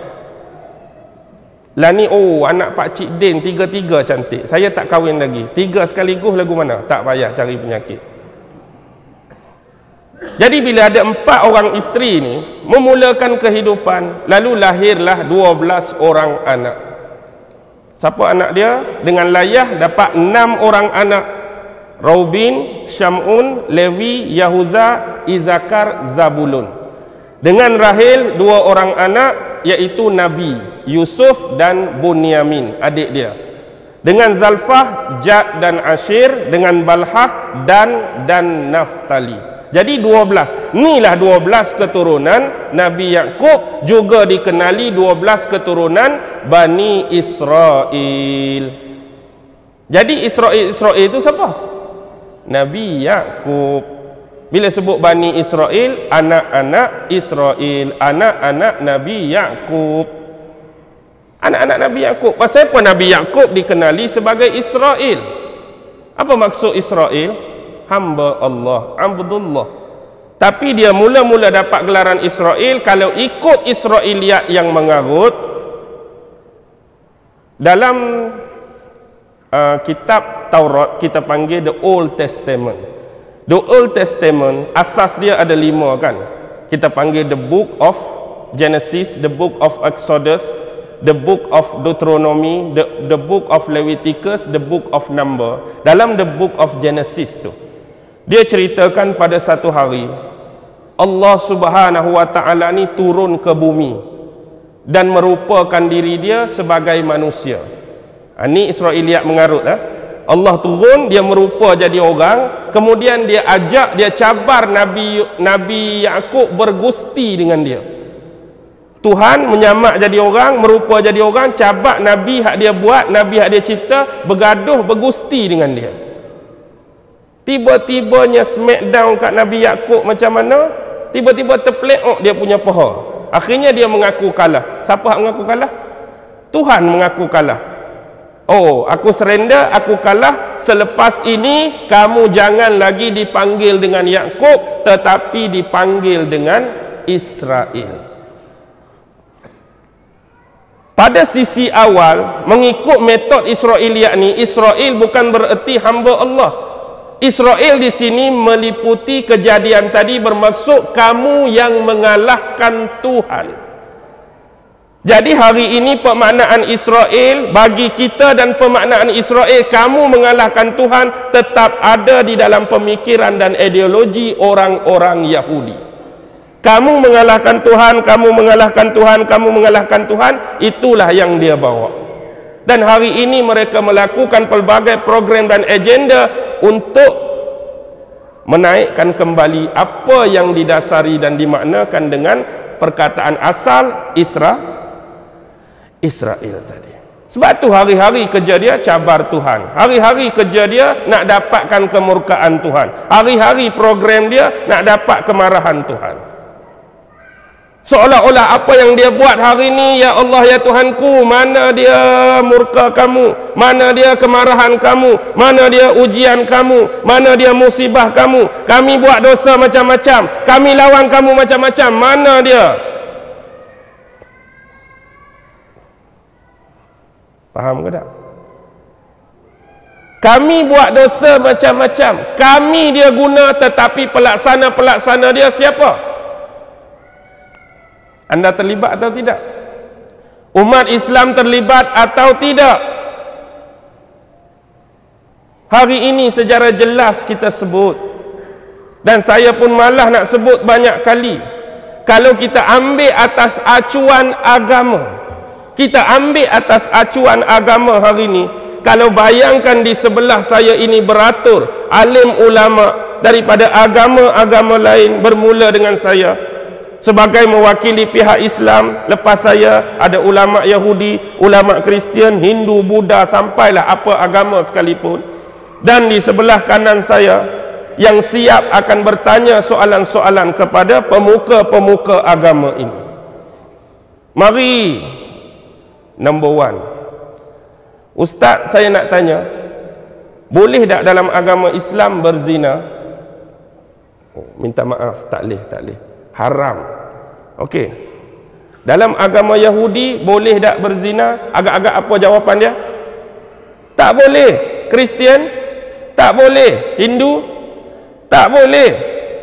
Lani, oh anak Pak Cik Din tiga-tiga cantik, saya tak kahwin lagi. Tiga sekaligus lagu mana? Tak payah cari penyakit. Jadi bila ada empat orang isteri ni memulakan kehidupan, lalu lahirlah dua belas orang anak. Siapa anak dia? Dengan Layah dapat enam orang anak. Raubin, Syamun, Lewi, Yahuza, Izakar, Zabulun. Dengan Rahil dua orang anak, iaitu Nabi Yusuf dan Bunyamin, adik dia. Dengan Zalfah, Jad dan Ashir. Dengan Balhah, Dan dan Naftali. Jadi dua belas. Inilah dua belas keturunan Nabi Yakub, juga dikenali dua belas keturunan Bani Israel. Jadi Israel Israel itu siapa? Nabi Yakub. Bila sebut Bani Israel, anak-anak Israel, anak-anak Nabi Yakub. Anak-anak Nabi Yakub. Pasal apa Nabi Yakub dikenali sebagai Israel? Apa maksud Israel? Hamba Allah, Abdullah. Tapi dia mula-mula dapat gelaran Israel kalau ikut Israiliyat yang mengarut. Dalam uh, kitab Taurat kita panggil the Old Testament. The Old Testament asas dia ada lima kan. Kita panggil the Book of Genesis, the Book of Exodus, the Book of Deuteronomy, the, the Book of Leviticus, the Book of Number. Dalam the Book of Genesis tu, dia ceritakan pada satu hari Allah Subhanahu wa taala ni turun ke bumi dan merupakan diri dia sebagai manusia. Ini Israiliyat mengarut eh? Allah turun, dia merupa jadi orang, kemudian dia ajak, dia cabar Nabi Nabi Yakub bergusti dengan dia. Tuhan menyamak jadi orang, merupa jadi orang, cabar Nabi hak dia buat, Nabi hak dia cipta, bergaduh, bergusti dengan dia. Tiba-tibanya smackdown kat Nabi Yakub macam mana? Tiba-tiba terpeleok dia punya paha. Akhirnya dia mengaku kalah. Siapa yang mengaku kalah? Tuhan mengaku kalah. Oh, aku surrender, aku kalah. Selepas ini kamu jangan lagi dipanggil dengan Yakub, tetapi dipanggil dengan Israel. Pada sisi awal, mengikut metod Israiliyat ni, Israel bukan bererti hamba Allah. Israel di sini meliputi kejadian tadi, bermaksud kamu yang mengalahkan Tuhan. Jadi hari ini pemaknaan Israel bagi kita dan pemaknaan Israel kamu mengalahkan Tuhan tetap ada di dalam pemikiran dan ideologi orang-orang Yahudi. Kamu mengalahkan Tuhan, kamu mengalahkan Tuhan, kamu mengalahkan Tuhan, itulah yang dia bawa. Dan hari ini mereka melakukan pelbagai program dan agenda untuk menaikkan kembali apa yang didasari dan dimaknakan dengan perkataan asal Isra Israel tadi. Sebab tu hari-hari kerja dia cabar Tuhan, hari-hari kerja dia nak dapatkan kemurkaan Tuhan, hari-hari program dia nak dapat kemarahan Tuhan. Seolah-olah apa yang dia buat hari ini, ya Allah ya Tuhanku, mana dia murka kamu, mana dia kemarahan kamu, mana dia ujian kamu, mana dia musibah kamu, kami buat dosa macam-macam, kami lawan kamu macam-macam, mana dia? Faham ke tak? Kami buat dosa macam-macam, kami dia guna, tetapi pelaksana-pelaksana dia siapa? Anda terlibat atau tidak? Umat Islam terlibat atau tidak? Hari ini secara jelas kita sebut, dan saya pun malah nak sebut banyak kali. Kalau kita ambil atas acuan agama, kita ambil atas acuan agama hari ini, kalau bayangkan di sebelah saya ini beratur alim ulama daripada agama-agama lain bermula dengan saya sebagai mewakili pihak Islam, lepas saya ada ulama Yahudi, ulama Kristian, Hindu, Buddha, sampailah apa agama sekalipun. Dan di sebelah kanan saya yang siap akan bertanya soalan-soalan kepada pemuka-pemuka agama ini. Mari, number one, Ustaz, saya nak tanya, boleh tak dalam agama Islam berzina? Oh, minta maaf, tak boleh, tak boleh, haram. Okey, dalam agama Yahudi boleh tak berzina? Agak-agak apa jawapan dia? Tak boleh. Kristian? Tak boleh. Hindu? Tak boleh.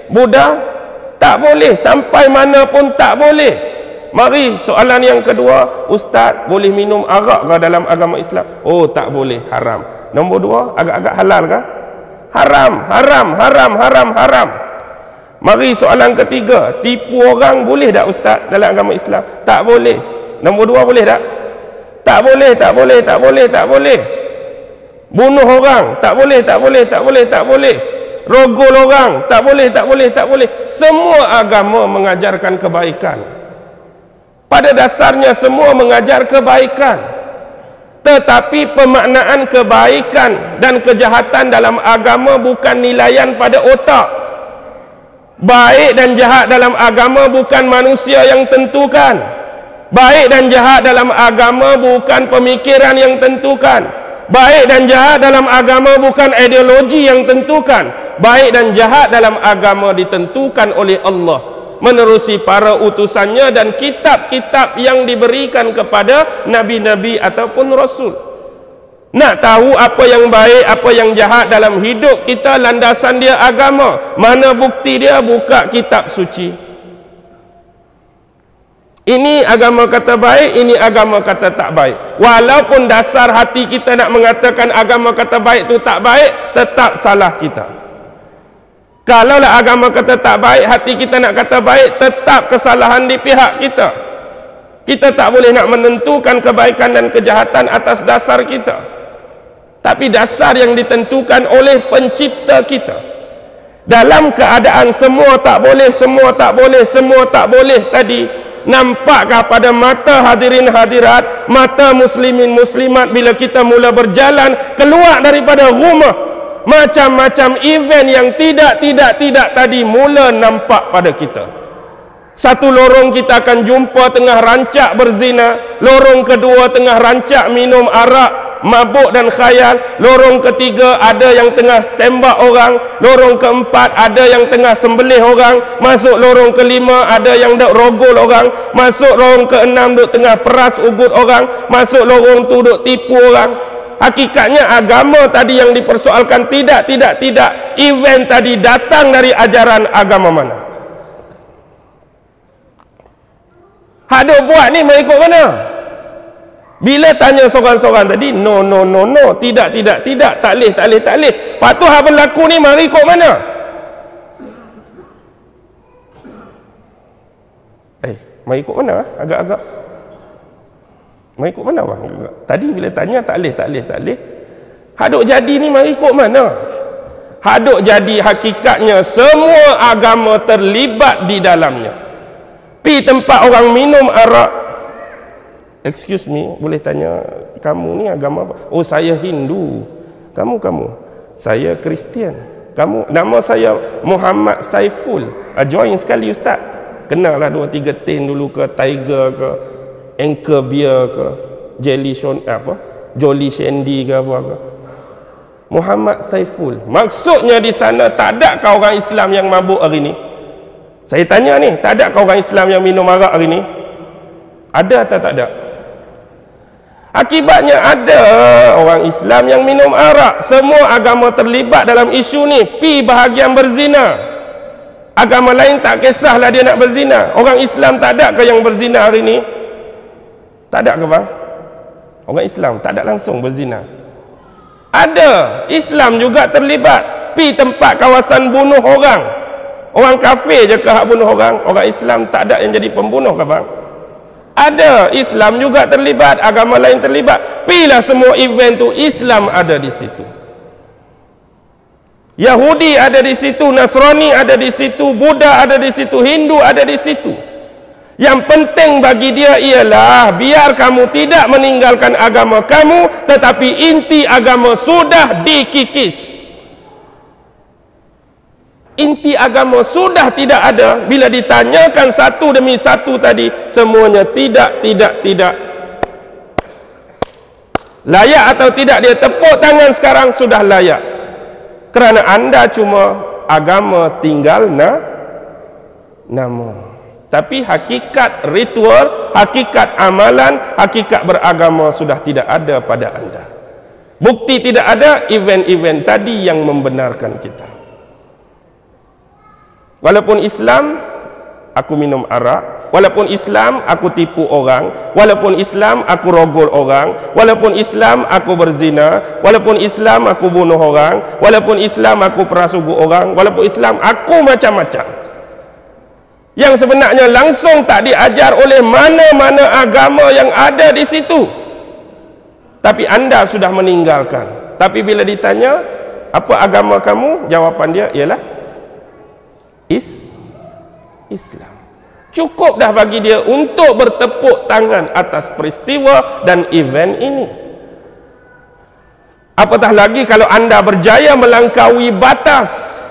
Buddha tak boleh, sampai mana pun tak boleh. Mari soalan yang kedua, Ustaz, boleh minum arak ke dalam agama Islam? Oh, tak boleh, haram. Nombor dua, agak-agak halal ke? Haram, haram, haram, haram, haram. Mari soalan ketiga, tipu orang boleh tak Ustaz dalam agama Islam? Tak boleh. Nombor dua, boleh tak? Tak boleh, tak boleh, tak boleh, tak boleh. Bunuh orang, tak boleh, tak boleh, tak boleh, tak boleh. Rogol orang, tak boleh, tak boleh, tak boleh. Semua agama mengajarkan kebaikan. Pada dasarnya semua mengajar kebaikan, tetapi pemaknaan kebaikan dan kejahatan dalam agama bukan nilaian pada otak. Baik dan jahat dalam agama bukan manusia yang tentukan. Baik dan jahat dalam agama bukan pemikiran yang tentukan. Baik dan jahat dalam agama bukan ideologi yang tentukan. Baik dan jahat dalam agama ditentukan oleh Allah menerusi para utusannya dan kitab-kitab yang diberikan kepada nabi-nabi ataupun rasul. Nak tahu apa yang baik, apa yang jahat dalam hidup kita, landasan dia agama. Mana bukti dia? Buka kitab suci. Ini agama kata baik, ini agama kata tak baik. Walaupun dasar hati kita nak mengatakan agama kata baik tu tak baik, tetap salah kita. Kalaulah agama kata tak baik, hati kita nak kata baik, tetap kesalahan di pihak kita. Kita tak boleh nak menentukan kebaikan dan kejahatan atas dasar kita, tapi dasar yang ditentukan oleh pencipta kita. Dalam keadaan semua tak boleh, semua tak boleh, semua tak boleh tadi, nampakkah pada mata hadirin hadirat, mata muslimin muslimat, bila kita mula berjalan keluar daripada rumah, macam-macam event yang tidak, tidak, tidak tadi mula nampak pada kita. Satu lorong kita akan jumpa tengah rancak berzina. Lorong kedua tengah rancak minum arak, mabuk dan khayal. Lorong ketiga ada yang tengah tembak orang. Lorong keempat ada yang tengah sembelih orang. Masuk lorong kelima ada yang duk rogol orang. Masuk lorong keenam duk tengah peras ugut orang. Masuk lorong tu duk tipu orang. Hakikatnya agama tadi yang dipersoalkan tidak, tidak, tidak. Event tadi datang dari ajaran agama mana? Haduk buat ni mengikut mana? Bila tanya seorang-seorang tadi, no, no, no, no, tidak, tidak, tidak, tak leh, tak leh, tak leh. Patuh apa berlaku ni mengikut mana? Eh, mengikut mana? Agak-agak mengikut mana bang? Tadi bila tanya tak leh, tak leh, tak leh. Haduk jadi ni mengikut mana? Haduk jadi hakikatnya semua agama terlibat di dalamnya. Pi tempat orang minum arak, excuse me, boleh tanya, kamu ni agama apa? Oh, saya Hindu. Kamu, kamu? Saya Kristian. Kamu? Nama saya Muhammad Saiful. Ah, join sekali ustaz. Kenal lah dua tiga tin dulu ke Tiger ke Anchor Beer ke Jelly Shon, apa Jolly Shandy ke apa ke. Muhammad Saiful, maksudnya di sana tak ada kau orang Islam yang mabuk hari ni? Saya tanya ni, tak ada kau orang Islam yang minum arak hari ni? Ada atau tak ada? Akibatnya ada orang Islam yang minum arak. Semua agama terlibat dalam isu ni. Pi bahagian berzina, agama lain tak kisahlah dia nak berzina. Orang Islam tak ada ke yang berzina hari ni? Tak ada ke bang? Orang Islam tak ada langsung berzina. Ada. Islam juga terlibat. Pi tempat kawasan bunuh orang. Orang kafir je ke hak bunuh orang? Orang Islam tak ada yang jadi pembunuh ke bang? Ada. Islam juga terlibat, agama lain terlibat. Pilah semua event tu, Islam ada di situ. Yahudi ada di situ, Nasrani ada di situ, Buddha ada di situ, Hindu ada di situ. Yang penting bagi dia ialah biar kamu tidak meninggalkan agama kamu, tetapi inti agama sudah dikikis. Inti agama sudah tidak ada. Bila ditanyakan satu demi satu tadi, semuanya tidak, tidak, tidak. Layak atau tidak dia tepuk tangan sekarang, sudah layak. Kerana anda cuma agama tinggal na, nama. Tapi hakikat ritual, hakikat amalan, hakikat beragama sudah tidak ada pada anda. Bukti tidak ada, event-event tadi yang membenarkan kita. Walaupun Islam, aku minum arak. Walaupun Islam, aku tipu orang. Walaupun Islam, aku rogol orang. Walaupun Islam, aku berzina. Walaupun Islam, aku bunuh orang. Walaupun Islam, aku perasubu orang. Walaupun Islam, aku macam-macam. Yang sebenarnya langsung tak diajar oleh mana-mana agama yang ada di situ. Tapi anda sudah meninggalkan. Tapi bila ditanya, apa agama kamu? Jawapan dia ialah Is Islam. Cukup dah bagi dia untuk bertepuk tangan atas peristiwa dan event ini. Apatah lagi kalau anda berjaya melangkaui batas.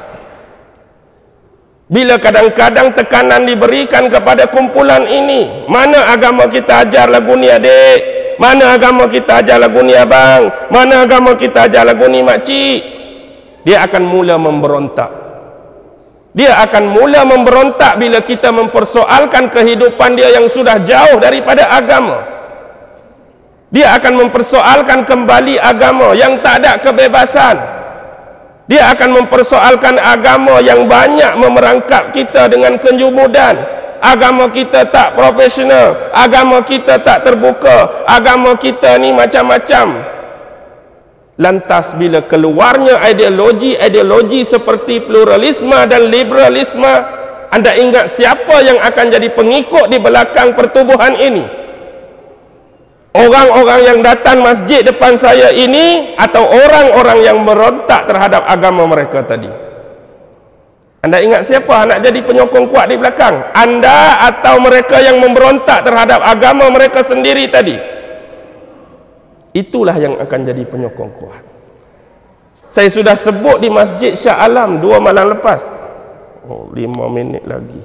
Bila kadang-kadang tekanan diberikan kepada kumpulan ini, mana agama kita ajar lagu ni adik? Mana agama kita ajar lagu ni abang? Mana agama kita ajar lagu ni makcik? Dia akan mula memberontak. Dia akan mula memberontak bila kita mempersoalkan kehidupan dia yang sudah jauh daripada agama. Dia akan mempersoalkan kembali agama yang tak ada kebebasan. Dia akan mempersoalkan agama yang banyak memerangkap kita dengan kenjumudan. Agama kita tak profesional, agama kita tak terbuka, agama kita ni macam-macam. Lantas bila keluarnya ideologi-ideologi seperti pluralisme dan liberalisme, anda ingat siapa yang akan jadi pengikut di belakang pertubuhan ini? Orang-orang yang datang masjid depan saya ini atau orang-orang yang merontak terhadap agama mereka tadi? Anda ingat siapa nak jadi penyokong kuat di belakang? Anda atau mereka yang memberontak terhadap agama mereka sendiri tadi? Itulah yang akan jadi penyokong kuat. Saya sudah sebut di Masjid Shah Alam dua malam lepas. Oh, lima minit lagi.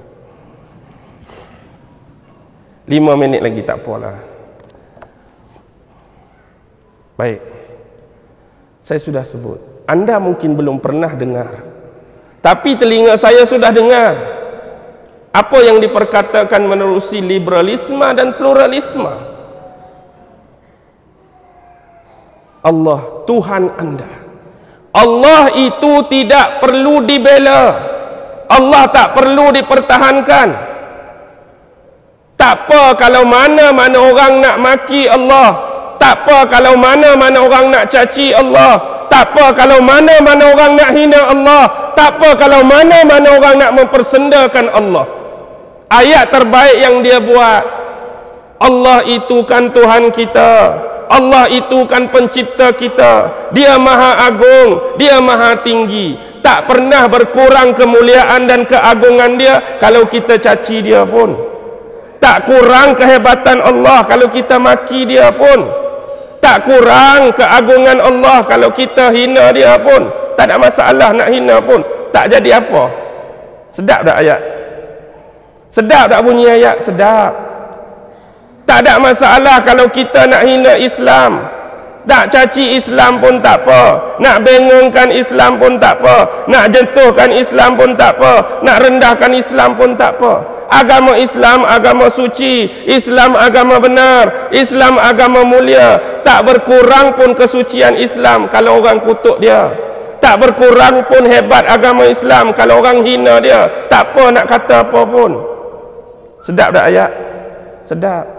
Lima minit lagi tak apalah. Baik. Saya sudah sebut. Anda mungkin belum pernah dengar. Tapi telinga saya sudah dengar. Apa yang diperkatakan menerusi liberalisme dan pluralisme. Allah Tuhan anda. Allah itu tidak perlu dibela. Allah tak perlu dipertahankan. Tak apa kalau mana-mana orang nak maki Allah. Tak apa kalau mana-mana orang nak caci Allah. Tak apa kalau mana-mana orang nak hina Allah. Tak apa kalau mana-mana orang nak mempersendakan Allah. Ayat terbaik yang dia buat, Allah itu kan Tuhan kita. Allah itu kan pencipta kita. Dia maha agung, dia maha tinggi. Tak pernah berkurang kemuliaan dan keagungan dia kalau kita caci dia pun. Tak kurang kehebatan Allah kalau kita maki dia pun. Tak kurang keagungan Allah kalau kita hina dia pun. Tak ada masalah nak hina pun. Tak jadi apa. Sedap tak ayat? Sedap tak bunyi ayat? Sedap. Tak ada masalah kalau kita nak hina Islam. Nak caci Islam pun tak apa. Nak bengongkan Islam pun tak apa. Nak jatuhkan Islam pun tak apa. Nak rendahkan Islam pun tak apa. Agama Islam agama suci. Islam agama benar. Islam agama mulia. Tak berkurang pun kesucian Islam kalau orang kutuk dia. Tak berkurang pun hebat agama Islam kalau orang hina dia. Tak apa nak kata apa pun. Sedap tak ayat? Sedap.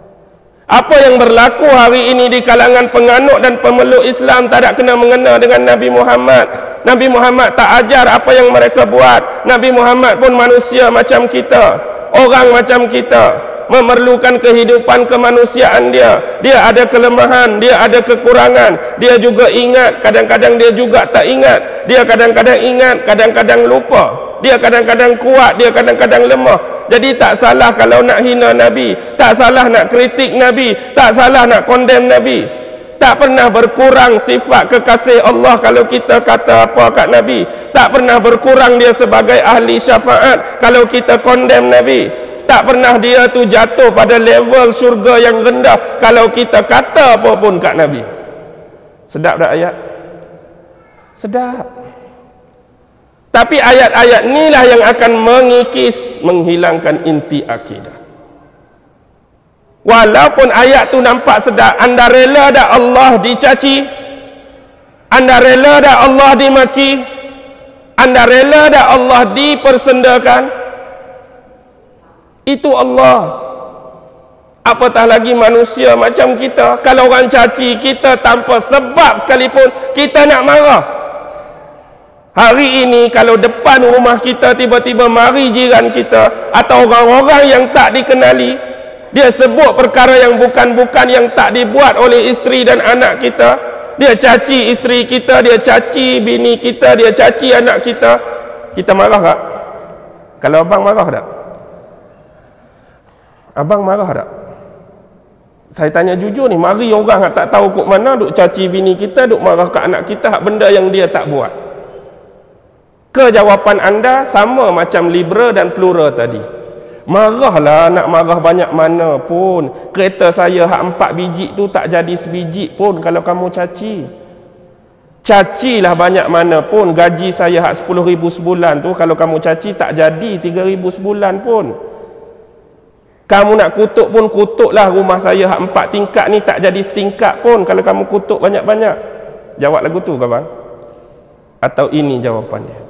Apa yang berlaku hari ini di kalangan penganut dan pemeluk Islam tak ada kena mengena dengan Nabi Muhammad. Nabi Muhammad tak ajar apa yang mereka buat. Nabi Muhammad pun manusia macam kita, orang macam kita, memerlukan kehidupan kemanusiaan dia. Dia ada kelemahan, dia ada kekurangan. Dia juga ingat, kadang-kadang dia juga tak ingat. Dia kadang-kadang ingat, kadang-kadang lupa. Dia kadang-kadang kuat, dia kadang-kadang lemah. Jadi tak salah kalau nak hina Nabi, tak salah nak kritik Nabi, tak salah nak condemn Nabi. Tak pernah berkurang sifat kekasih Allah kalau kita kata apa kat Nabi. Tak pernah berkurang dia sebagai ahli syafaat kalau kita condemn Nabi. Tak pernah dia tu jatuh pada level syurga yang rendah kalau kita kata apa pun kat Nabi. Sedap tak ayat? Sedap. Tapi ayat-ayat inilah yang akan mengikis, menghilangkan inti akidah. Walaupun ayat tu nampak sedap, anda rela dah Allah dicaci? Anda rela dah Allah dimaki? Anda rela dak Allah dipersendakan? Itu Allah. Apatah lagi manusia macam kita. Kalau orang caci kita tanpa sebab sekalipun, kita nak marah. Hari ini kalau depan rumah kita tiba-tiba mari jiran kita atau orang-orang yang tak dikenali, dia sebut perkara yang bukan-bukan, yang tak dibuat oleh isteri dan anak kita. Dia caci isteri kita, dia caci bini kita, dia caci anak kita. Kita marah tak? Kalau abang marah tak? Abang marah tak? Saya tanya jujur ni, mari orang tak tahu kok mana duk caci bini kita, duk marah ke anak kita hak benda yang dia tak buat. Kejawapan anda sama macam liberal dan plural tadi. Marahlah, nak marah banyak mana pun. Kereta saya hak empat biji tu tak jadi sebiji pun kalau kamu caci. Cacilah banyak mana pun. Gaji saya hak sepuluh ribu sebulan tu kalau kamu caci tak jadi tiga ribu sebulan pun. Kamu nak kutuk pun kutuklah rumah saya hak empat tingkat ni tak jadi setingkat pun kalau kamu kutuk banyak-banyak. Jawab lagu tu kawan. Atau ini jawapan dia?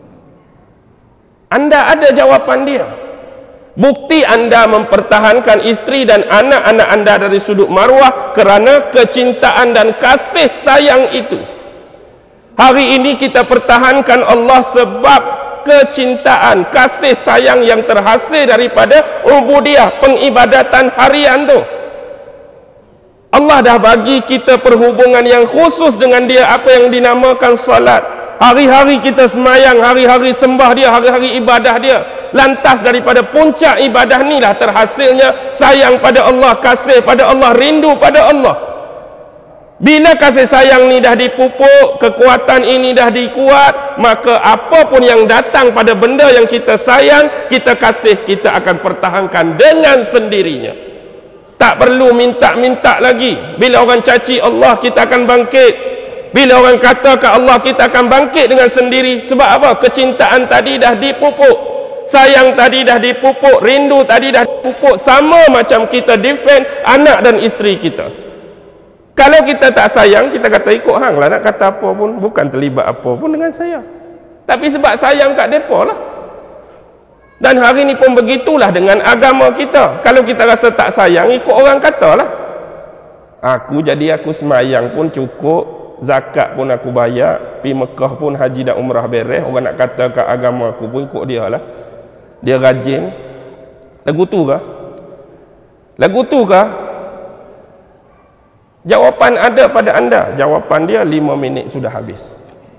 Anda ada jawapan dia. Bukti anda mempertahankan isteri dan anak-anak anda dari sudut maruah kerana kecintaan dan kasih sayang itu. Hari ini kita pertahankan Allah sebab kecintaan, kasih sayang yang terhasil daripada ubudiyah, pengibadatan harian tu. Allah dah bagi kita perhubungan yang khusus dengan dia, apa yang dinamakan solat. Hari-hari kita semayang, hari-hari sembah dia, hari-hari ibadah dia. Lantas daripada puncak ibadah ni lah terhasilnya sayang pada Allah, kasih pada Allah, rindu pada Allah. Bila kasih sayang ni dah dipupuk, kekuatan ini dah dikuat, maka apapun yang datang pada benda yang kita sayang, kita kasih, kita akan pertahankan dengan sendirinya. Tak perlu minta-minta lagi. Bila orang caci Allah, kita akan bangkit. Bila orang kata ke Allah, kita akan bangkit dengan sendiri. Sebab apa? Kecintaan tadi dah dipupuk, sayang tadi dah dipupuk, rindu tadi dah dipupuk. Sama macam kita defend anak dan isteri kita. Kalau kita tak sayang, kita kata ikut hang lah, nak kata apa pun, bukan terlibat apa pun dengan saya. Tapi sebab sayang kat depa lah. Dan hari ni pun begitulah dengan agama kita. Kalau kita rasa tak sayang, ikut orang kata lah. Aku jadi aku semayang pun cukup, zakat pun aku bayar, pergi Mekah pun haji dan umrah beres, orang nak kata kat agama aku pun ikut dia lah. Dia rajin. Lagu tu kah? Lagu tu kah? Jawapan ada pada anda. Jawapan dia lima minit sudah habis.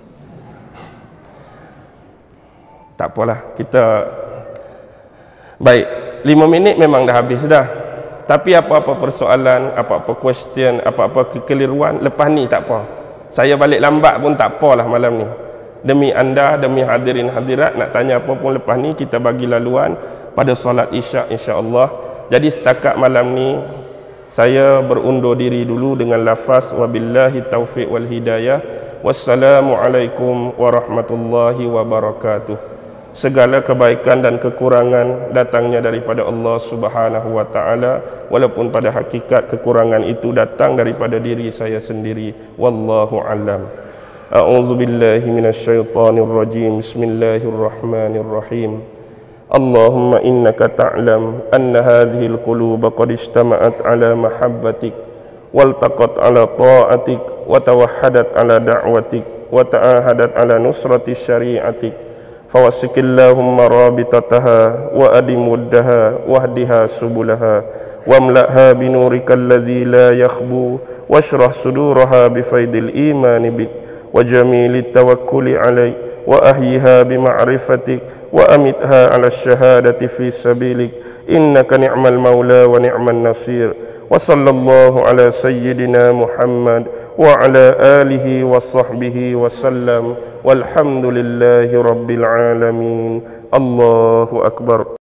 Tak apalah, kita baik, lima minit memang dah habis dah. Tapi apa-apa persoalan, apa-apa question, apa-apa kekeliruan, lepas ni tak apa. Saya balik lambat pun tak apalah malam ni. Demi anda, demi hadirin hadirat, nak tanya apa pun lepas ni, kita bagi laluan pada solat isyak insya-Allah. Jadi setakat malam ni saya berundur diri dulu dengan lafaz wabillahi taufiq wal hidayah. Wassalamualaikum warahmatullahi wabarakatuh. Segala kebaikan dan kekurangan datangnya daripada Allah Subhanahu wa taala, walaupun pada hakikat kekurangan itu datang daripada diri saya sendiri. Wallahu alam. A'udzu billahi minasyaitonir rajim. Bismillahirrahmanirrahim. Allahumma innaka ta'lam anna hadhihi al-quluba qad ijtama'at ala mahabbatik waltaqat ala ta'atik wa tawahhadat ala da'watik wa ta'ahadat ala nusrati syari'atik fawassikillahumma rabitataha wa adim wuddaha wahdiha subulaha wamla'ha binurika allazi la yakhbu washrah suduraha bifaidil imani bik wa jamilit tawakkuli alaik وأحيها بمعرفتك وأمتها على الشهادة في سبيلك إنك نعم المولى ونعم النصير وصلى الله على سيدنا محمد وعلى آله وصحبه وسلم والحمد لله رب العالمين. الله أكبر.